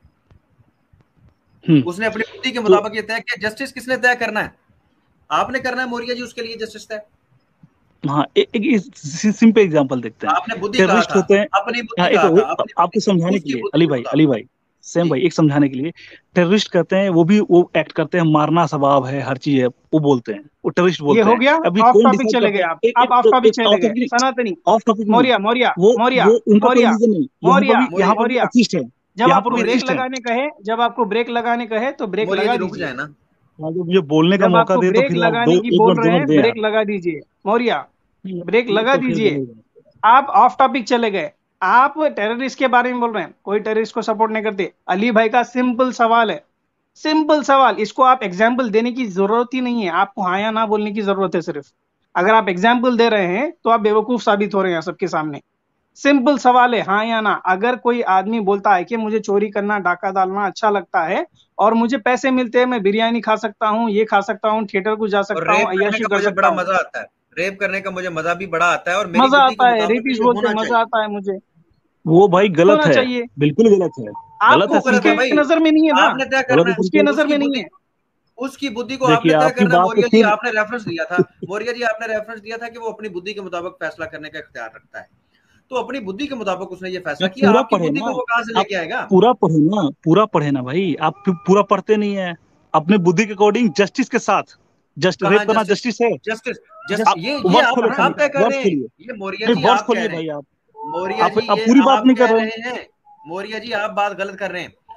उसने अपनी बुद्धि के मुताबिक ये तय किया। जस्टिस किसने तय करना है? आपने करना है मौर्य जी, उसके लिए जस्टिस तय। हाँ, एक सिंपल एग्जांपल देखते हैं। आपने बुद्धि कहा टेररिस्ट था, होते हैं, अपनी बुद्धि हाँ, एक कहा था, अपनी आपको बुद्धि, समझाने के उसकी लिए बुद्धि के अली मुताबिक। भाई सैम जी भाई, एक समझाने के लिए, टेररिस्ट कहते हैं वो भी वो एक्ट करते हैं, मारना स्वभाव है, हर चीज है, वो बोलते हैं, वो टेररिस्ट ये बोलते हो हैं। गया। अभी ऑफ कौन टॉपिक डिसाइड चले करता गए है? आप। एक आप एक ऑफ तो टॉपिक एक चले ऑफ गए। टॉपिक नहीं, सनातनी, ऑफ टॉपिक नहीं, मौर्य मौर्य वो मौर्य वो उनका कोई मौर्य रीजन नहीं, मौर्य यहाँ पर भी मौर्य अथिस्ट है, जब यहाँ पर आपको भी ब्रेक अथिस्ट है। लगाने कहे, जब आपको ब्रेक लगाने कहे तो ब्रेक मौर्य लगा जी रुक दीजिए। जाए ना। हाँ, जब मुझे बोलने का जब मौका आपको दे तो ब्रेक फिर आप लगाने की एक बोल मिनट, दो रहे मिनट हैं, दें ब्रेक यार। लगा दीजिए मौर्य, ब्रेक ये लगा तो फिर दीजिए। आप ऑफ टॉपिक चले गए। आप टेररिस्ट के बारे में बोल रहे हैं, कोई टेररिस्ट को सपोर्ट नहीं करते। अली भाई का सिंपल सवाल है, सिंपल सवाल, इसको आप एग्जाम्पल देने की जरूरत ही नहीं है, आपको हाँ या ना बोलने की जरूरत है सिर्फ। अगर आप एग्जाम्पल दे रहे हैं तो आप बेवकूफ साबित हो रहे हैं सबके सामने। सिंपल सवाल है, हाँ या ना। अगर कोई आदमी बोलता है कि मुझे चोरी करना, डाका डालना अच्छा लगता है और मुझे पैसे मिलते हैं, मैं बिरयानी खा सकता हूँ, ये खा सकता हूँ, थिएटर को जा और सकता हूँ, रेप करने अय्याशी का कर मुझे सकता बड़ा हूँ, मजा आता है, रेप करने का मुझे मजा भी बड़ा आता है, और मेरी मजा बुद्धि के आता है। मुताबिक रेपिस ये बोलते होना मजा चाहिए। आता है मुझे, वो भाई गलत होना है, चाहिए। बिल्कुल गलत है, गलत आपको है, गलत उसके है सिंपल, भाई, नजर में नहीं है ना, आपने तय गलत करना है है। उसके सिंपल। नजर उसकी में नहीं बुद्धि, है। उसकी बुद्धि को देखिए आपने तय आपकी करना है। बात तो मौर्य जी फिर, आपने रेफरेंस दिया था, मौर्य जी आपने रेफरेंस दिया था कि वो अपनी बुद्धि के मुताबिक फैसला करने का इख्तियार रखता है, तो अपनी बुद्धि के मुताबिक उसने ये फैसला आप किया। पूरा आपकी पढ़े बुद्धि ना, को वो कहां से आप लेके आएगा? पूरा पढ़े ना, पूरा पढ़े ना भाई, आप पूरा पढ़ते नहीं है। अपने बुद्धि के अकॉर्डिंग जस्टिस के साथ, जस्ट कहां रेप करना जस्टिस? जस्टिस है। जस्टिस जस्ट आप ये वर्ड्स खोलिए खाली, आप तय कर वर्ड्स रहे हैं। खोलिए, ये मौर्य नहीं जी वर्ड्स आप कह खोलिए रहे हैं, भाई। मौर्य जी आप ये पूरी बात आप नहीं कह कर रहे रहे हैं, मौर्य जी आप बात गलत कर रहे हैं।